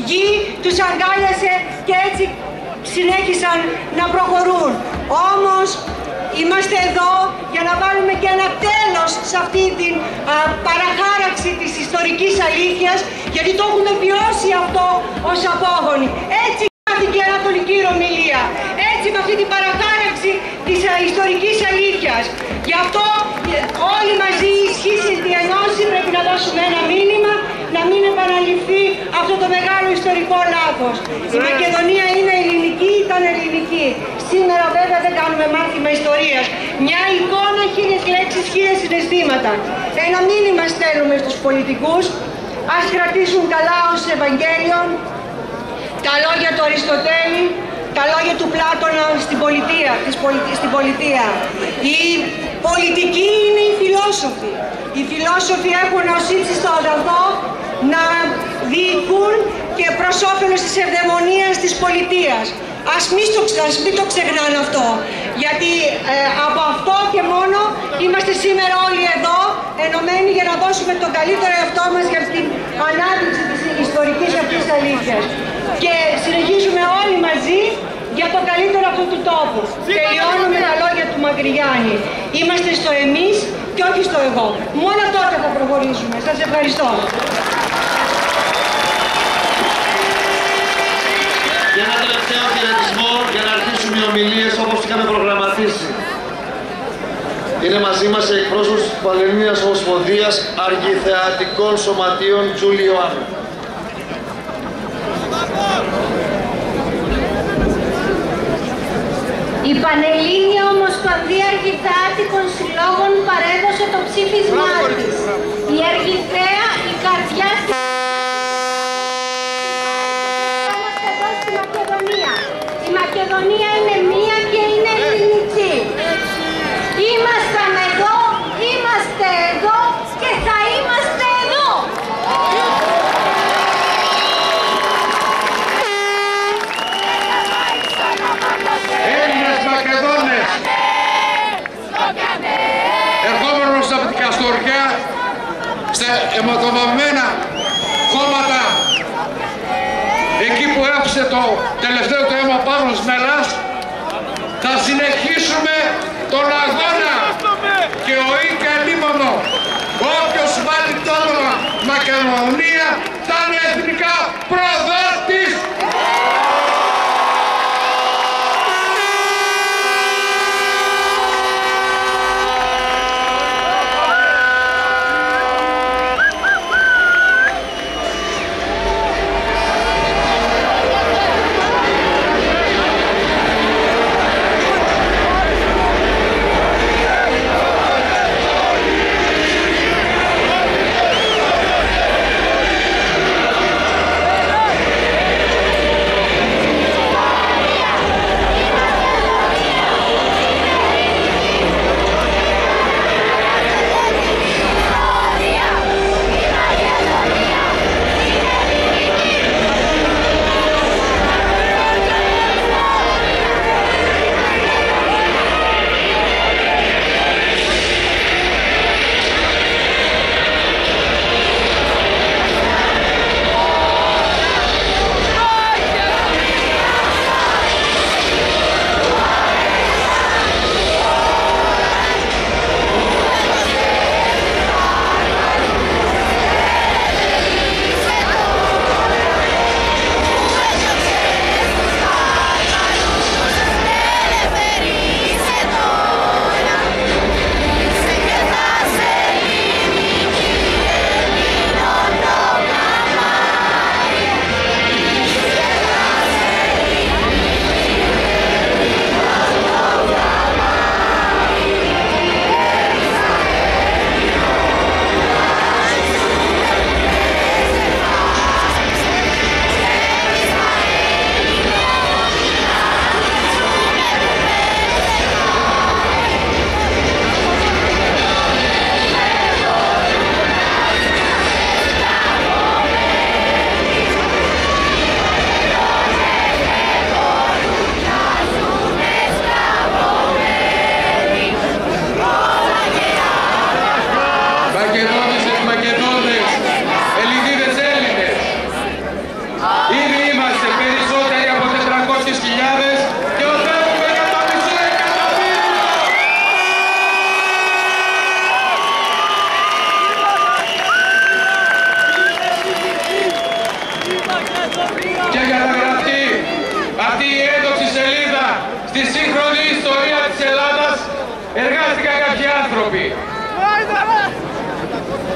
γη τους αγκάλιασε και έτσι συνέχισαν να προχωρούν. Όμως είμαστε εδώ για να βάλουμε και ένα τέλος σε αυτή την α, παραχάραξη της ιστορικής αλήθειας, γιατί το έχουμε βιώσει αυτό ως απόγονοι. Έτσι χάθηκε η Ανατολική Ρωμυλία, έτσι με αυτή την παραχάραξη της α, ιστορικής αλήθειας. Γι' αυτό όλοι μαζί η ισχύ συνδιενώση πρέπει να δώσουμε ένα μήνυμα, να μην επαναληφθεί αυτό το μεγάλο ιστορικό λάθος. Η Μακεδονία είναι ελληνική, ήταν ελληνική. Σήμερα βέβαια δεν κάνουμε μάθημα ιστορίας. Μια εικόνα, χίλιες λέξεις, χίλιες συναισθήματα. Ένα μήνυμα στέλνουμε στους πολιτικούς. Ας κρατήσουν καλά ως Ευαγγέλιο τα λόγια του Αριστοτέλη, τα λόγια του Πλάτωνα στην πολιτεία. Στην πολιτεία. Οι πολιτικοί είναι οι φιλόσοφοι. Οι φιλόσοφοι έχουν ως ύψιστο αγαθό να διοικούν και προς όφελος της ευδαιμονίας της πολιτείας. Ας μην το, ας μην το ξεχνάνε αυτό, γιατί ε, από αυτό και μόνο είμαστε σήμερα όλοι εδώ ενωμένοι για να δώσουμε τον καλύτερο εαυτό μας για την ανάδειξη της ιστορικής αυτής αλήθειας. Και συνεχίζουμε όλοι μαζί για το καλύτερο αυτού του τόπου. Τελειώνουμε τα λόγια του Μακρυγιάννη. Είμαστε στο εμείς και όχι στο εγώ. Μόνο τότε θα προχωρήσουμε. Σας ευχαριστώ. Για ένα τελευταίο χαιρετισμό για να αρχίσουμε οι ομιλίες όπως είχαμε προγραμματίσει. Είναι μαζί μας η εκπρόσωπος της Πανελλήνιας Ομοσπονδίας Αργυθεατικών Σωματείων Τζούλη Ιωάννου. Η Πανελλήνια Ομοσπονδία Αργυθεάτικων Συλλόγων παρέδωσε το ψήφισμά της. Η Αργυθέα, η καρδιά στη Μακεδονία. Η Μακεδονία είναι μία και είναι ελληνική. Ήμασταν εδώ, είμαστε εδώ και θα είμαστε εδώ. Έλληνες Μακεδόνες, ερχόμενος από την Καστοριά, στα αιματοβαμμένα κόμματα, εκεί που έφυσε το τελευταίο το αίμα πάνω στις μελάς, θα συνεχίσουμε τον αγώνα και ο Ίκα λίμωνο. Όποιος βάλει το όνομα Μακεδονία θα είναι εθνικά προδότης.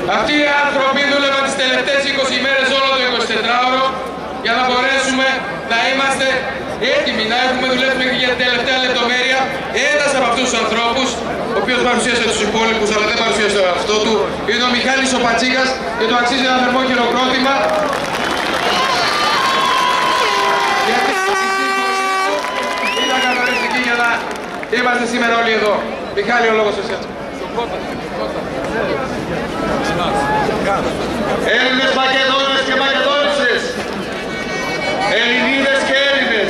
Αυτοί οι άνθρωποι δούλευαν τις τελευταίες είκοσι ημέρες όλο το εικοσιτετράωρο για να μπορέσουμε να είμαστε έτοιμοι, να έχουμε δουλέψει μέχρι για την τελευταία λεπτομέρεια. Ένας από αυτούς τους ανθρώπους, ο οποίος παρουσίασε τους υπόλοιπους αλλά δεν παρουσίασε το εαυτό του, είναι ο Μιχάλης ο Πατσίκας και του αξίζει ένα θερμό χειροκρότημα. Γιατί ήταν καθοριστική για να είμαστε σήμερα όλοι εδώ. Μιχάλη, ο λόγος εσένα. Έλληνες Μακεδόνες και Μακεδόνισσες, Ελληνίδες και Έλληνες,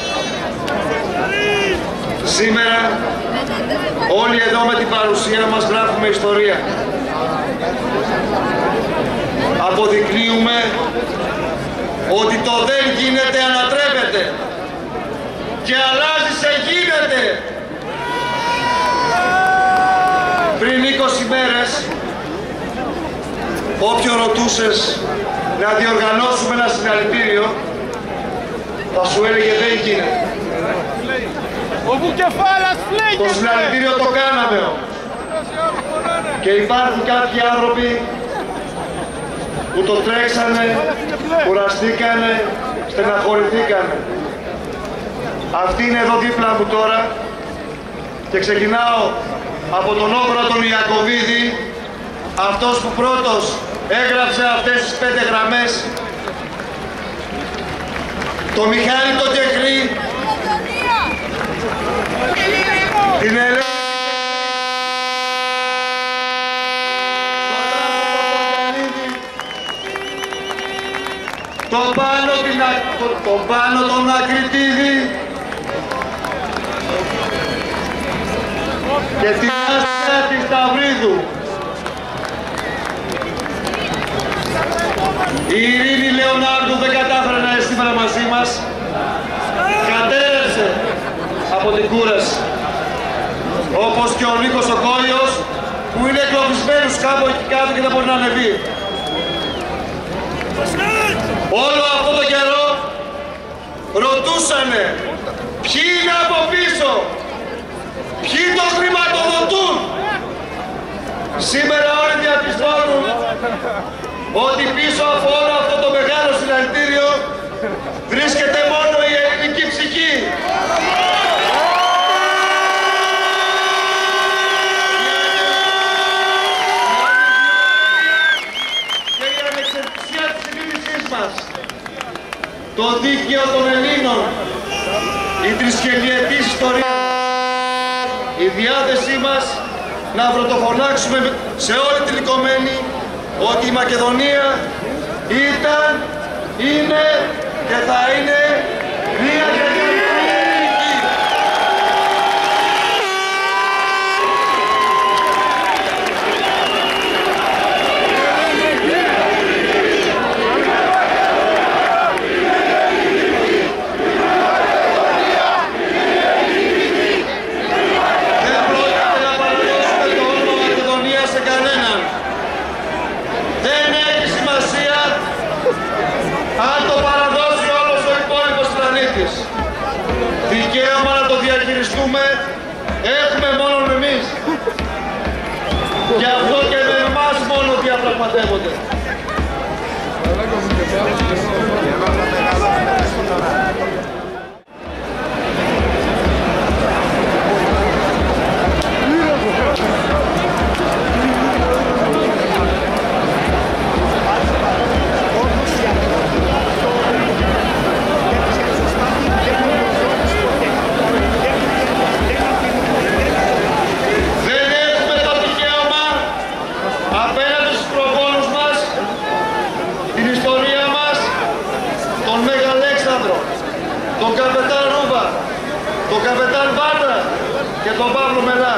σήμερα όλοι εδώ με την παρουσία μας γράφουμε ιστορία. Αποδεικνύουμε ότι το δεν γίνεται ανατρέπεται και αλλάζει σε γίνεται. Πριν είκοσι μέρες, όποιον ρωτούσες να διοργανώσουμε ένα συλλαλητήριο, θα σου έλεγε δεν γίνεται. Ο Βουκεφάλας φλέγεται! Το συλλαλητήριο το κάναμε όμως. Και υπάρχουν κάποιοι άνθρωποι που το τρέξανε, κουραστήκανε, στεναχωρηθήκανε. Αυτοί είναι εδώ δίπλα μου τώρα και ξεκινάω από τον Όβρα τον Ιακωβίδη, αυτός που πρώτος έγραψε αυτές τις πέντε γραμμές, το Μιχάλη τον Κεχρή, την Ελένη, τον Πάνο, την, το, τον Πάνο τον Ακριτίδη και την Άσια της Σταυρίδου. Η Ειρήνη Λεωνάρδου δεν κατάφερε να είναι σήμερα μαζί μας. Κατέρευσε από την κούραση. Όπως και ο Νίκος ο Κόλλιος που είναι εκλογισμένος κάπου εκεί κάτω και δεν μπορεί να ανεβεί. Όλο αυτό το καιρό ρωτούσανε ποιοι είναι από πίσω, ποιοι το χρηματοδοτούν. Σήμερα όλοι διαπιστώνουν ότι πίσω από όλο αυτό το μεγάλο συλλαλητήριο βρίσκεται μόνο η ελληνική ψυχή. Και η ανεξαρτησία της συνείδησής μας, το δίκαιο των Ελλήνων, η τρισχελιετής ιστορία, η διάθεσή μας να πρωτοφωνάξουμε σε όλη την Λυκωμένη ότι η Μακεδονία ήταν, είναι και θα είναι μια γενική. Δεν πρόκειται να παραδώσουμε το όνομα Μακεδονία σε κανέναν. Δεν έχει σημασία αν το παραδώσει όλος ο υπόλοιπος πλανήτης. Δικαίωμα να το διαχειριστούμε έχουμε μόνο εμείς. Γι' αυτό και με εμάς μόνο διαπραγματεύονται. Τον καπετάν Ρούβα, τον καπετάν Βάρτα και τον Παύλο Μελά.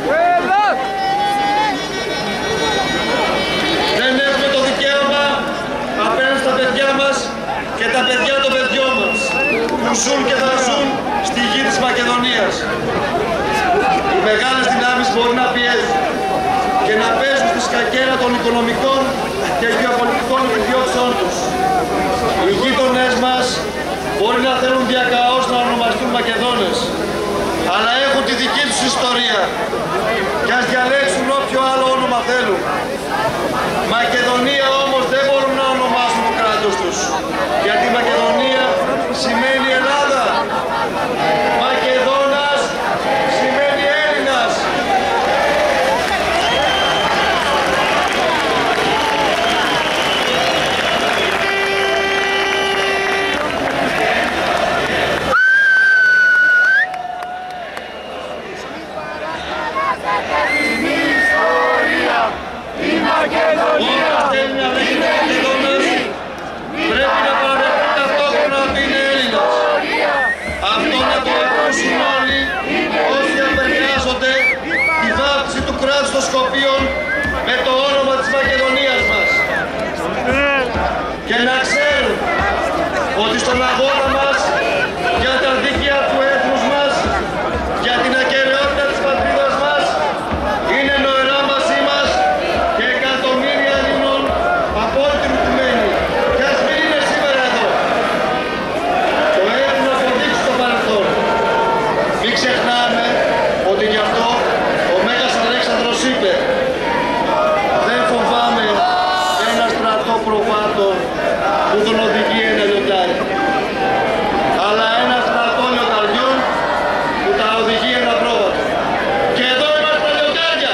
Δεν έχουμε το δικαίωμα απέναντι στα παιδιά μας και τα παιδιά των παιδιών μας που ζουν και θα ζουν στη γη της Μακεδονίας. Οι μεγάλες δυνάμεις μπορεί να πιέζουν και να παίζουν στη σκακέρα των οικονομικών και γεωπολιτικών επιδιώξεων τους. Οι γείτονές μας μπορεί να θέλουν διακαώς να ονομαστούν Μακεδόνες, αλλά έχουν τη δική τους ιστορία και ας διαλέξουν όποιο άλλο όνομα θέλουν. Μακεδονία όμως δεν μπορούν να ονομάσουν το κράτος τους. Γιατί Μακεδονία σημαίνει Ελλάδα. Μακεδόνας σημαίνει Έλληνας. Η Μακεδονία είναι ελληνική. Πρέπει να παραδεχτεί ταυτόχρονα ότι είναι Έλληνας. Αυτό να το ακούσουν όλοι όσοι απεργάζονται τη βάφτιση του κράτους των Σκοπίων με το όνομα της Μακεδονίας μας. Και να ξέρουν ότι στον αγώνα μας για τα δίκαια του έθνους μας, για την ακεραιότητα της πατρίδας μας, είναι νοερά μαζί μας και εκατομμύρια Ελλήνων απόλυτη ρουτουμένοι. Κι ας μην είναι σήμερα εδώ. Το έχουν αποδείξει στο παρελθόν. Μην ξεχνάμε ότι γι' αυτό ο Μέγας Αλέξανδρος είπε «Δεν φοβάμαι ένα στρατό προβάτων που τον οδηγεί ένα λιοντάρι, αλλά ένα στρατό λιονταριών που τα οδηγεί ένα πρόβατο». Και εδώ είμαστε τα λιοντάρια.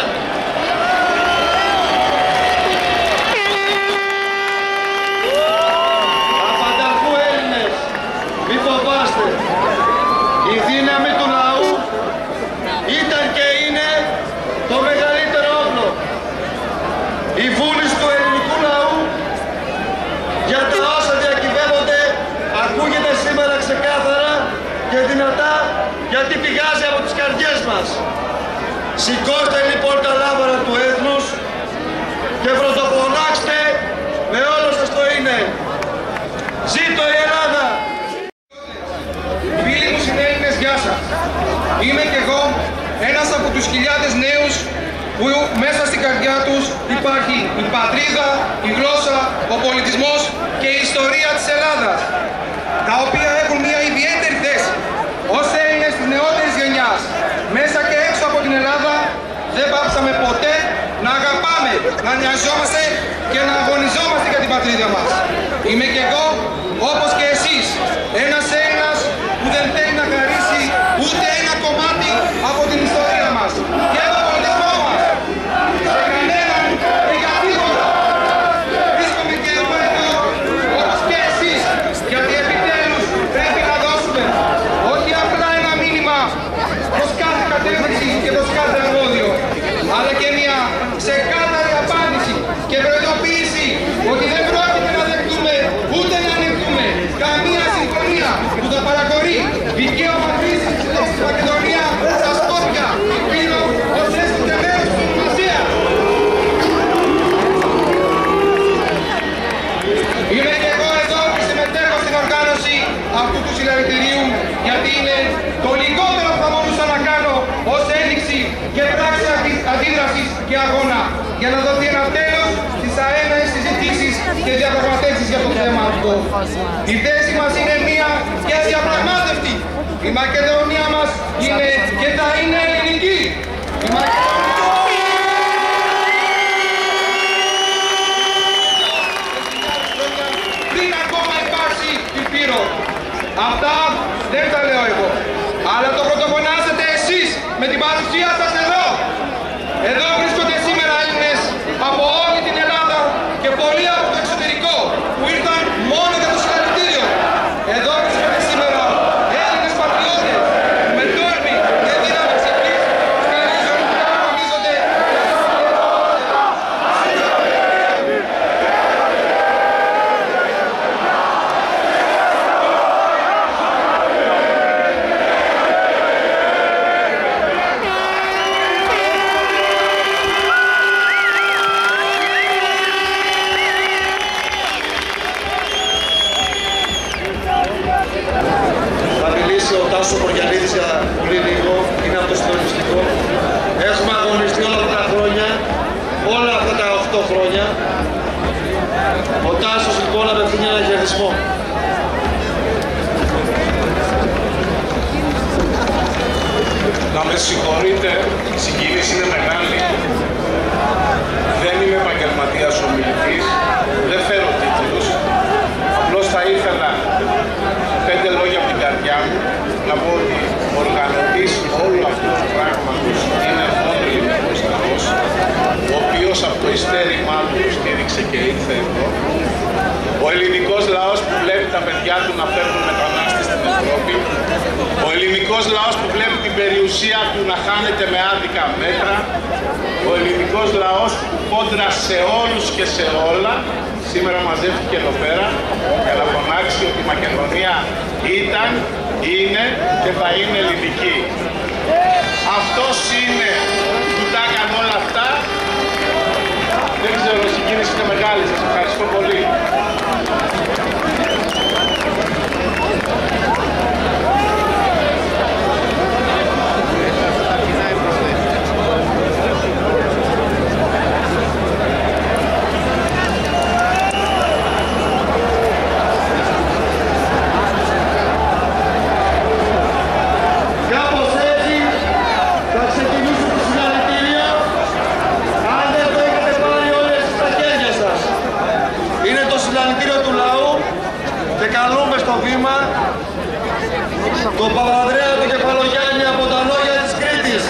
Απανταχού Έλληνες, μη φοβάστε. Η δύναμη του λαού ήταν και είναι το μεγαλύτερο όπλο. Η βούληση του ελληνικού λαού για τα όσα διακυβεύονται ακούγεται σήμερα ξεκάθαρα και δυνατά, γιατί πηγάζει από τις καρδιές μας. Σηκώστε λοιπόν τα λάβαρα του έθνους και πρωτοφωνάξτε με όλο σας το είναι. Ζήτω η Ελλάδα! Φίλοι μου συνέλληνες, γεια σας. Είμαι και εγώ ένας από τους χιλιάδες νέους που μέσα στην καρδιά τους υπάρχει η πατρίδα, η γλώσσα, ο πολιτισμός και η ιστορία της Ελλάδας, τα οποία έχουν μια ιδιαίτερη θέση. Ως Έλληνες της νεότερης γενιάς, μέσα και έξω από την Ελλάδα, δεν πάψαμε ποτέ να αγαπάμε, να νοιαζόμαστε και να αγωνιζόμαστε για την πατρίδα μας. Είμαι και εγώ, όπως και εσείς, ένας Έλληνας που δεν θέλει να χαρίσει ούτε ένα κομμάτι από την ιστορία μας και τον πολιτισμό μας. Σε κανέναν και για τίποτα. Βρίσκομαι και εγώ εδώ, όπως και εσείς, γιατί επιτέλους πρέπει να δώσουμε όχι απλά ένα μήνυμα προς κάθε κατεύθυνση και προς κάθε αρμόδιο, αλλά και μια ξεκάθαρη απάντηση και προειδοποίηση ότι δεν πρόκειται να δεχτούμε ούτε να ανεχτούμε καμία συμφωνία που θα παρακορεί δικαίωμα κρίσης της Μακεδονία στα Σκόπια, πίσω ως έστωτε μέρος της ονομασίας. Είμαι και εγώ εδώ και συμμετέχω στην οργάνωση αυτού του συλλαλητηρίου, γιατί είναι το λιγότερο που θα μπορούσα να κάνω ως ένδειξη και πράξη αντίδρασης και αγώνα, για να δοθεί ένα τέλος στις αέναες συζητήσεις και διαπραγματεύσεις για το θέμα αυτό. Η θέση μας είναι μία και αδιαπραγμάτευτη. Η Μακεδονία μας είναι και θα είναι ελληνική. Η πριν ακόμα υπάρξει Υπήρο. Αυτά δεν τα λέω εγώ, αλλά το πρωτοφωνάζετε εσείς με την παρουσία σας εδώ. Εδώ βρίσκονται σήμερα Έλληνες από όλη την Ελλάδα και πολλοί από το εξωτερικό που ήρθαν μόνο για το συλλαλητήριο. Εδώ βρίσκονται σήμερα Έλληνες πατριώτες με τόλμη και δύναμη ψυχής χαρίζουν και αγωνίζονται. Ο Τάσος Μοριανίδης για πολύ λίγο, είναι αυτό το συντονιστικό. Έχουμε αγωνιστεί όλα αυτά τα χρόνια, όλα αυτά τα οκτώ χρόνια. Ο Τάσος λοιπόν απευθύνει ένα χαιρετισμό. Να με συγχωρείτε, η συγκίνηση είναι μεγάλη. Δεν είμαι επαγγελματίας ομιλητής. νωρίς, δεν φέρω τίτλους. Απλώς θα ήθελα πέντε λόγια από την καρδιά μου να πω ότι ο οργανωτής όλου αυτού του πράγματος είναι ο ελληνικός λαός, ο οποίος από το ειστέρημά του στήριξε και ήρθε εδώ. Ο ελληνικός λαός που βλέπει τα παιδιά του να παίρνουν μετανάστες στην Ευρώπη. Ο ελληνικός λαός που βλέπει την περιουσία του να χάνεται με άδικα μέτρα. Ο ελληνικός λαός που κόντρα σε όλους και σε όλα σήμερα μαζεύτηκε εδώ πέρα για να φωνάξει ότι η Μακεδονία ήταν, είναι και θα είναι ελληνική. Αυτός είναι που τα έκανε όλα αυτά. Δεν ξέρω, η συγκίνηση είναι μεγάλη. Σας ευχαριστώ πολύ. Το Παπανδρέα του Κεφαλογιάννη από τα λόγια της Κρήτης.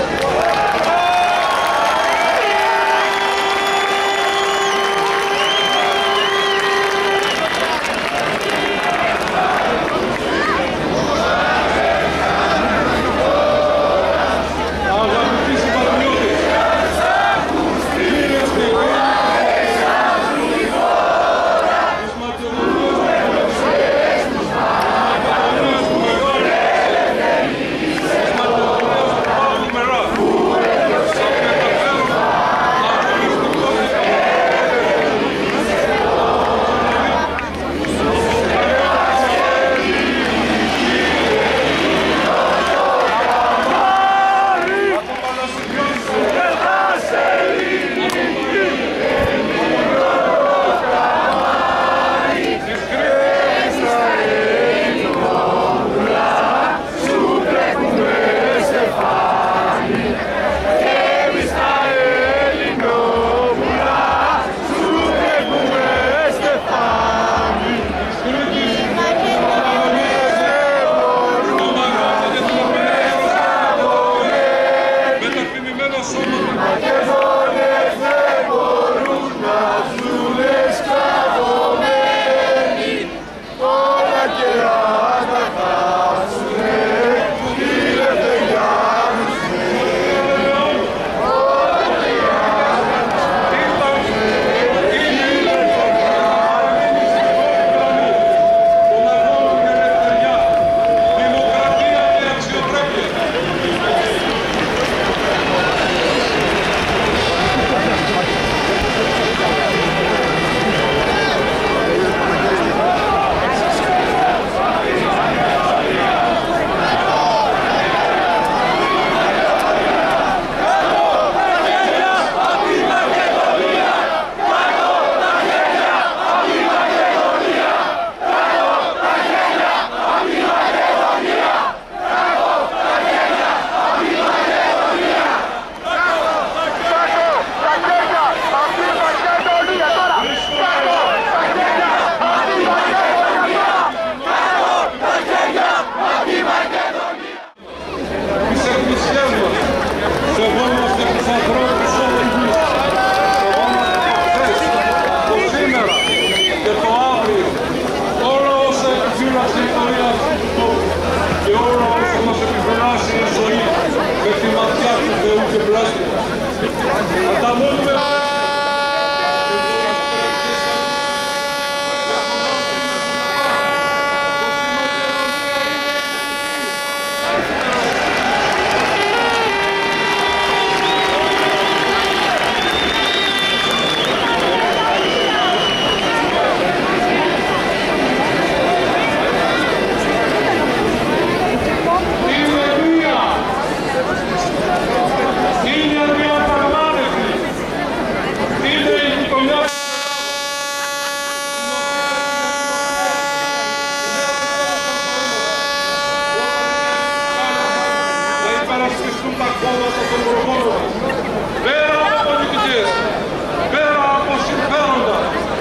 των προπόνων. Πέρα από πολιτικές, πέρα από συμφέροντα,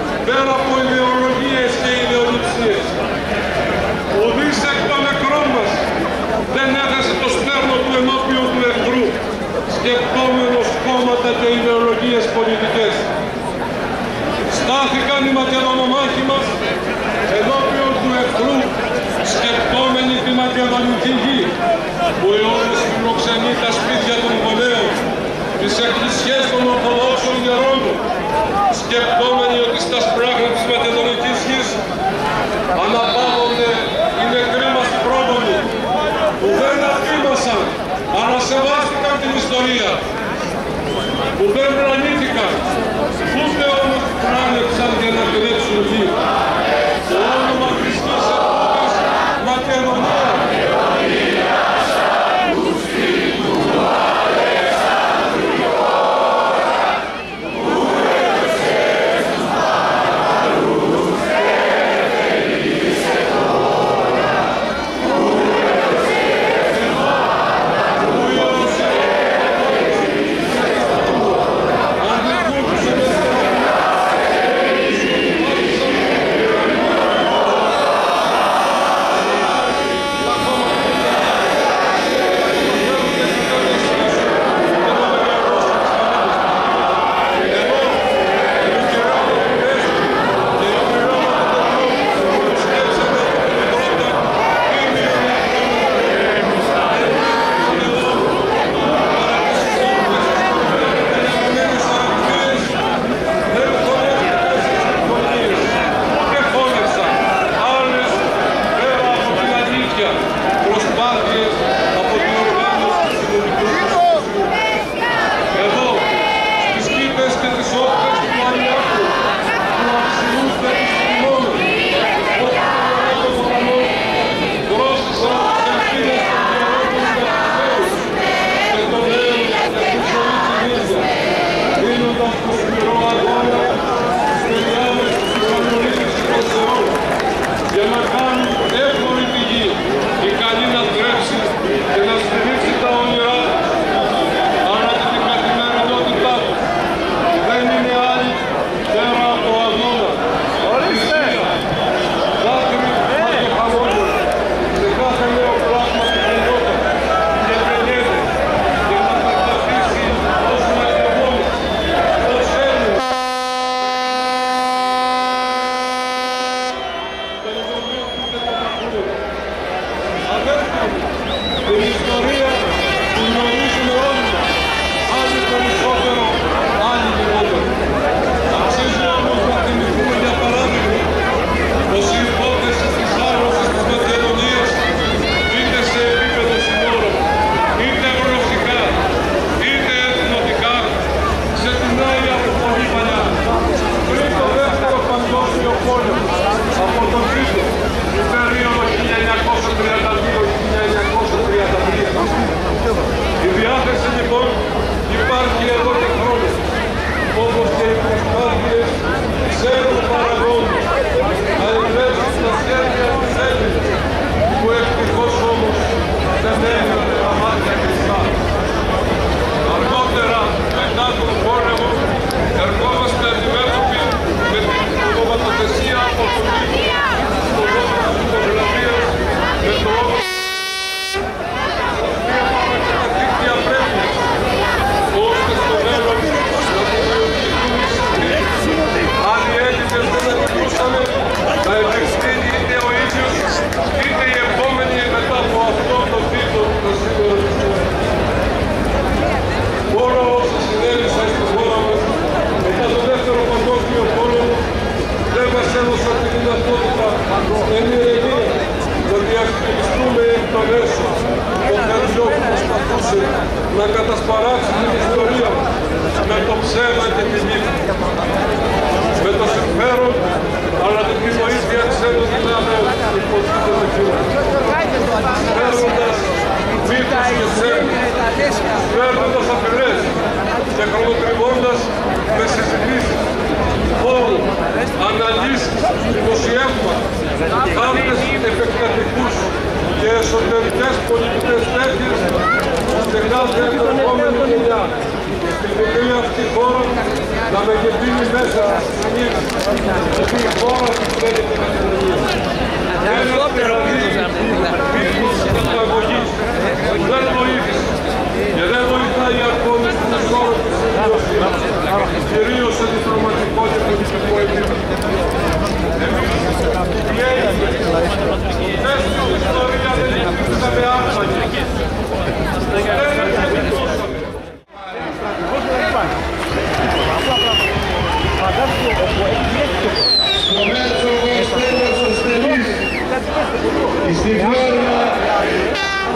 που αιώνες φιλοξενεί τα σπίτια των γονέων, τις εκκλησίες των Ορθοδόξων γερών, σκεπτόμενοι ότι στα σπράγνα της Μακεδονικής γης αναπαύονται οι νεκροί μας πρόγονοι, που δεν αφήμασαν, αλλά σεβάστηκαν την ιστορία, που δεν πλανήθηκαν, ούτε όμως πράνεψαν για να κλέψουν γη. Το όνομα Χριστής Εποχής Μακεδονία. Την ιστορία που γνωρίζουμε όλοι μας, άλλοι περισσότερο, άλλοι λιγότερο. Αξίζει όμως να θυμηθούμε για παράδειγμα πως η υπόθεση της άρρωσης της Μακεδονίας, είτε σε επίπεδο συνόρων, είτε γλωσσικά, είτε εθνοτικά, ξεκινάει από πολύ παλιά. Πριν το δεύτερο παγκόσμιο πόλεμο, από τον Τίτο, την περίοδο χίλια εννιακόσια τριάντα δύο με χίλια εννιακόσια τριάντα τρία. Η διάθεση λοιπόν υπάρχει εδώ και χρόνια, όπως και οι προσπάθειες ξένων παραγόντων να εμπνεύσουν στα σχέδια της Έλληνας, που ευτυχώς όμως δεν έγιναν τα μάτια κλειστά. Αργότερα, μετά τον πόλεμο, ερχόμαστε αντιμέτωποι με την ονοματοθεσία από τον Τίτο, στον λόγο της φωτογραφίας, με το όνομα ώστε στο μέλλον να δημιουργηθούν άλλοι Έλληνες δεν επιθυμούσαμε να επεκτείνει είτε ο ίδιος είτε οι επόμενοι μετά από αυτό το Τίτο το σύνολο της χώρας. Όλα όσα συνέβησαν στη χώρα μας μετά το δεύτερο παγκόσμιο πόλεμο δεν μας έδωσαν τη δυνατότητα εν ηρεμία να διαχειριστούμε εκ των έσω το χεριό που προσπαθούσε να κατασπαράξει την ιστορία με το ψέμα και τη μύθη. Με το συμφέρον αλλά και τη βοήθεια ξένων δυνάμεων υποτίθεται φίλων. Φέρνοντας μύθους και ψέμους, φέρνοντας απειλές και χρονοτριβώντας με συζητήσεις, φόρους, αναλύσεις, δημοσιεύματα, χάρτες επεκτατικούς και εσωτερικές πολιτικές τέτοιες ώστε κάθε επερχόμενη γενιά στην μικρή αυτή χώρα να μεγεθύνει μέσα στις συνήθειες γιατί η χώρα της λέγεται Μακεδονία. Ένας τεραδίου μύθους καταγωγής δεν βοήθησε και δεν βοηθάει ακόμη στην χώρα της Ελληνίας, κυρίως σε διπλωματικό και πολιτικό επίπεδο. Εμείς οι Έλληνες, μέσα στην ιστορία δεν υπήρξαμε άρπαγοι.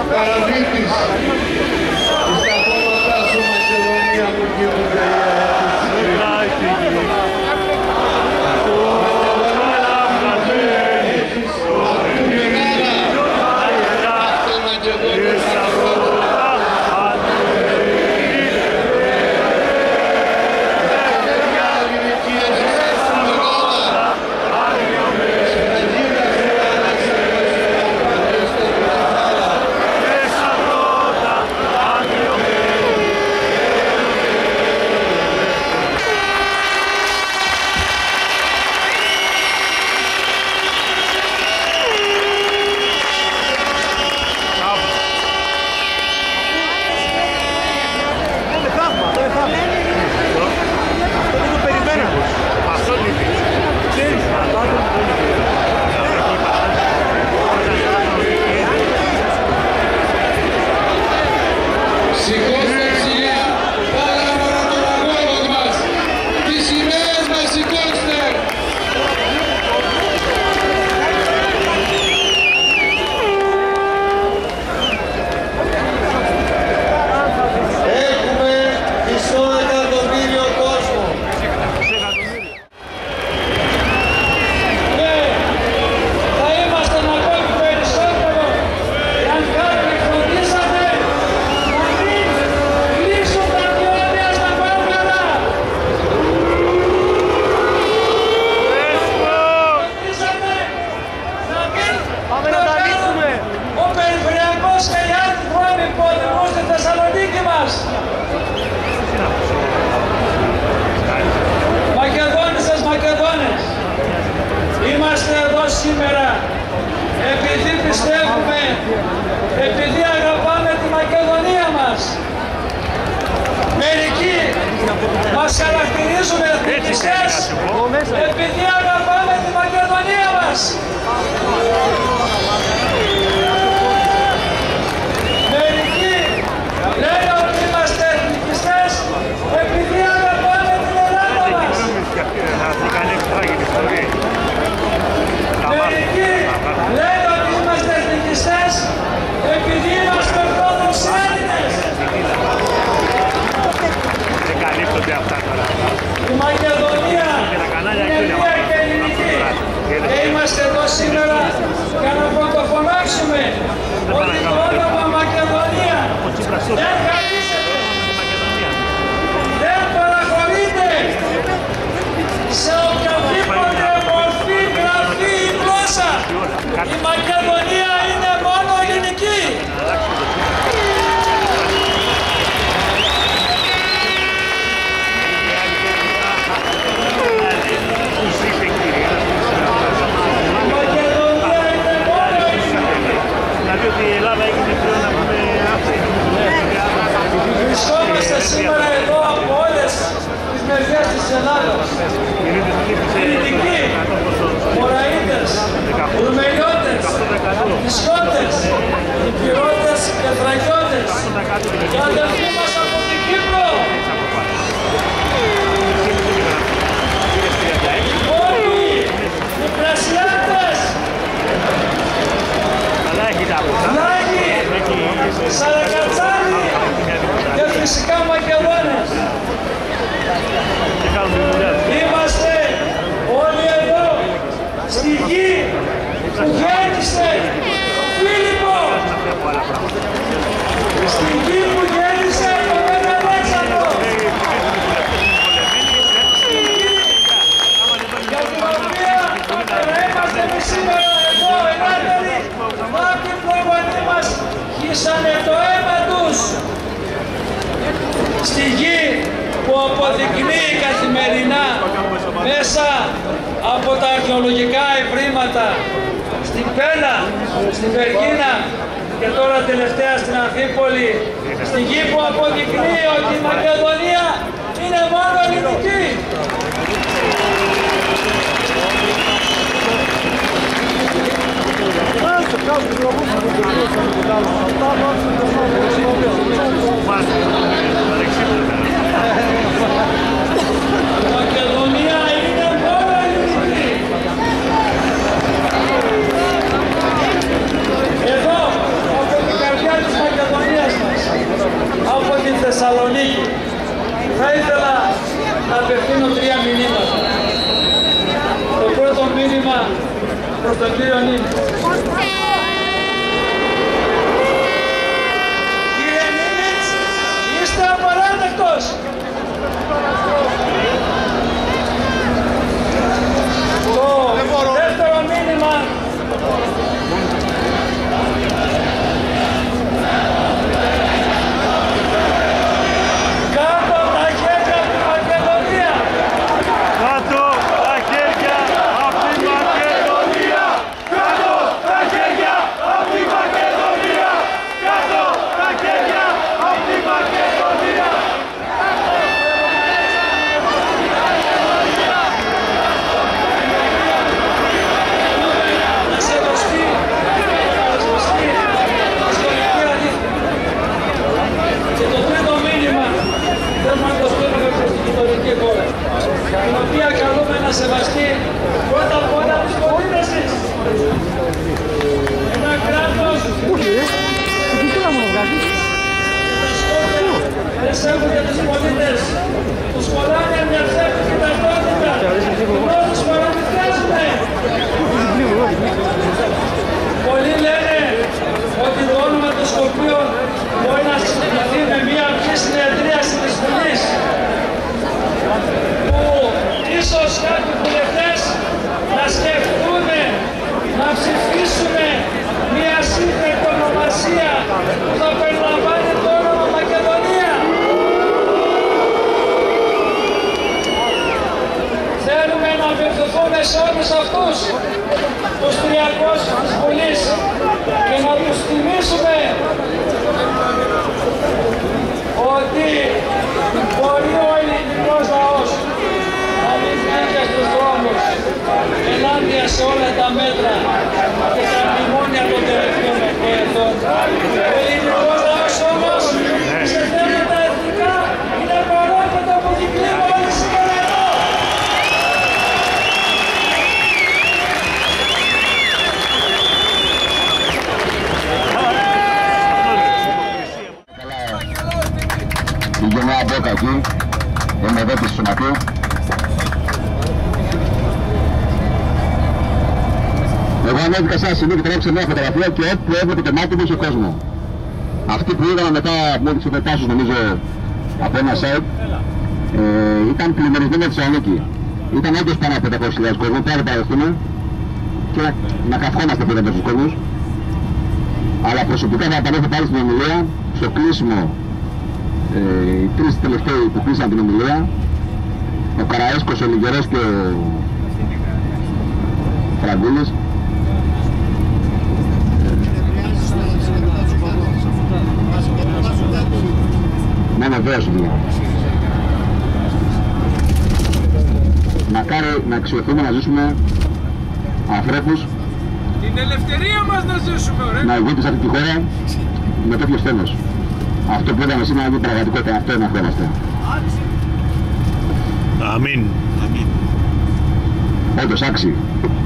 Καραβίτης, στα κόμματά σου Μακεδονία μου γίνονται σήμερα επειδή πιστεύουμε, επειδή αγαπάμε τη Μακεδονία μας. Μερικοί μας χαρακτηρίζουν εθνικιστές επειδή αγαπάμε τη Μακεδονία μας. Μερικοί λένε ότι είμαστε εθνικιστές επειδή αγαπάμε την Ελλάδα μας. Μερικοί λένε ότι είμαστε εθνικιστές επειδή είμαστε ορθόδοξοι Έλληνες. Η Μακεδονία είναι μία και ελληνική. Και είμαστε εδώ σήμερα για να πρωτοφωνάξουμε ότι το όνομα Μακεδονία δεν χαρίζεται, δεν παραχωρείται σε οποιαδήποτε μορφή, γραφή ή γλώσσα. Η Μακεδονία είναι μόνο ελληνική. Βρισκόμαστε σήμερα εδώ από όλες τις μεριές της Ελλάδας. Κρητικοί, Μωραΐτες, Ρουμελιώτες, Ισκότες, Υπηρώτες και Θρακιώτες και αδελφοί μας από την Κύπρο. Όλοι οι Πρεσιάτες, Λάγοι, Σαρακατσάνοι και φυσικά Μακεδόνες. Είμαστε όλοι εδώ στη γη που γέννησε ο Φίλιππο, στη γη που γέννησε το Μεγαλέξανδρο, στη γη για την οποία να είμαστε εμείς σήμερα εδώ ενάτεροι, κάποιοι προγονείς μας χύσανε το αίμα τους, στη γη που αποδεικνύει καθημερινά μέσα από τα αρχαιολογικά ευρήματα στην Πέλα, στην Βεργίνα και τώρα τελευταία στην Αμφίπολη, στη γη που αποδεικνύει ότι η Μακεδονία είναι μόνο ελληνική. Η Μακεδονία είναι μόνο ελληνική. Εδώ, από την καρδιά οποίο είναι. Κύριε Μίμητς, είστε απαράδεκτος. Το δεύτερο μήνυμα κάτω τα χέρια από τη Μακεδονία. Κάτω τα χέρια από τη Μακεδονία. Κάτω τα χέρια από τη Μακεδονία. Κάτω τα χέρια από τη Μακεδονία. Να σεβαστεί, να σεβαστεί η ιστορική αλήθεια. Και το τρίτο μήνυμα θέλουμε να το στείλουμε προς την γειτονική χώρα, την οποία καλούμε να σεβαστεί πρώτα απ' όλα τους πολίτες της. Ένα κράτος δεν σέβονται τους πολίτες, τους κολλάνε μια ψεύτικη ταυτότητα, ενώ τους παραμυθιάζουμε. Πολλοί λένε ότι το όνομα των Σκοπίων μπορεί να συζητηθεί με μια απλή συνεδρίαση της Βουλής, που ίσως κάποιοι βουλευτές να σκεφτούν να ψηφίσουν μια σύνθετη ονομασία που θα περιλαμβάνει το όνομα Μακεδονία. Θέλουμε να απευθυνθούμε σε όλους αυτούς τους τριακόσιους της Βουλής και να τους θυμίσουμε ότι μπορεί ο ελληνικός λαός να μην βγήκε στους δρόμους ενάντια σε όλα τα μέτρα και τα μνημόνια των τελευταίων ετών. Ο ελληνικός λαός όμως σε θέματα εθνικά είναι παρόν το αποδεικνύουμε όλοι σήμερα εδώ. Η γενιά Μπόκα εκεί, είμαι εδώ της Σωματείου. Εγώ ανέβηκα σαν σημείο και τρέψε μια φωτογραφία και όπου έβλεπε το μάτι μου είχε κόσμο. Αυτοί που είδαμε μετά από τις εξετάσεις νομίζω από ένα site ε, ήταν πλημμυρισμένοι στη Θεσσαλονίκη. Ήταν όντως πάνω από πεντακόσιες χιλιάδες κόσμο, πάλι παραδεχτούμε και να καυχόμαστε πέρα από τους κόσμους. Αλλά προσωπικά θα επανέλθω πάλι στην ομιλία, στο κλείσιμο. Ε, οι τρεις τελευταίοι που κλείσαν την ομιλία, ο Καραέσκος, ο Λιγερός και ο Φραγκούλης. Ναι, βεβαίως, ναι. Μακάρι να αξιωθούμε να ζήσουμε ανθρώπους, την ελευθερία μας να ζήσουμε, ωραία. να ηγούνται σε αυτή τη χώρα με τέτοιο στέλος. Αυτό που είδαμε σήμερα είναι πραγματικότητα, αυτό είναι να χρειάζεται. Αμήν. Όντως άξιοι.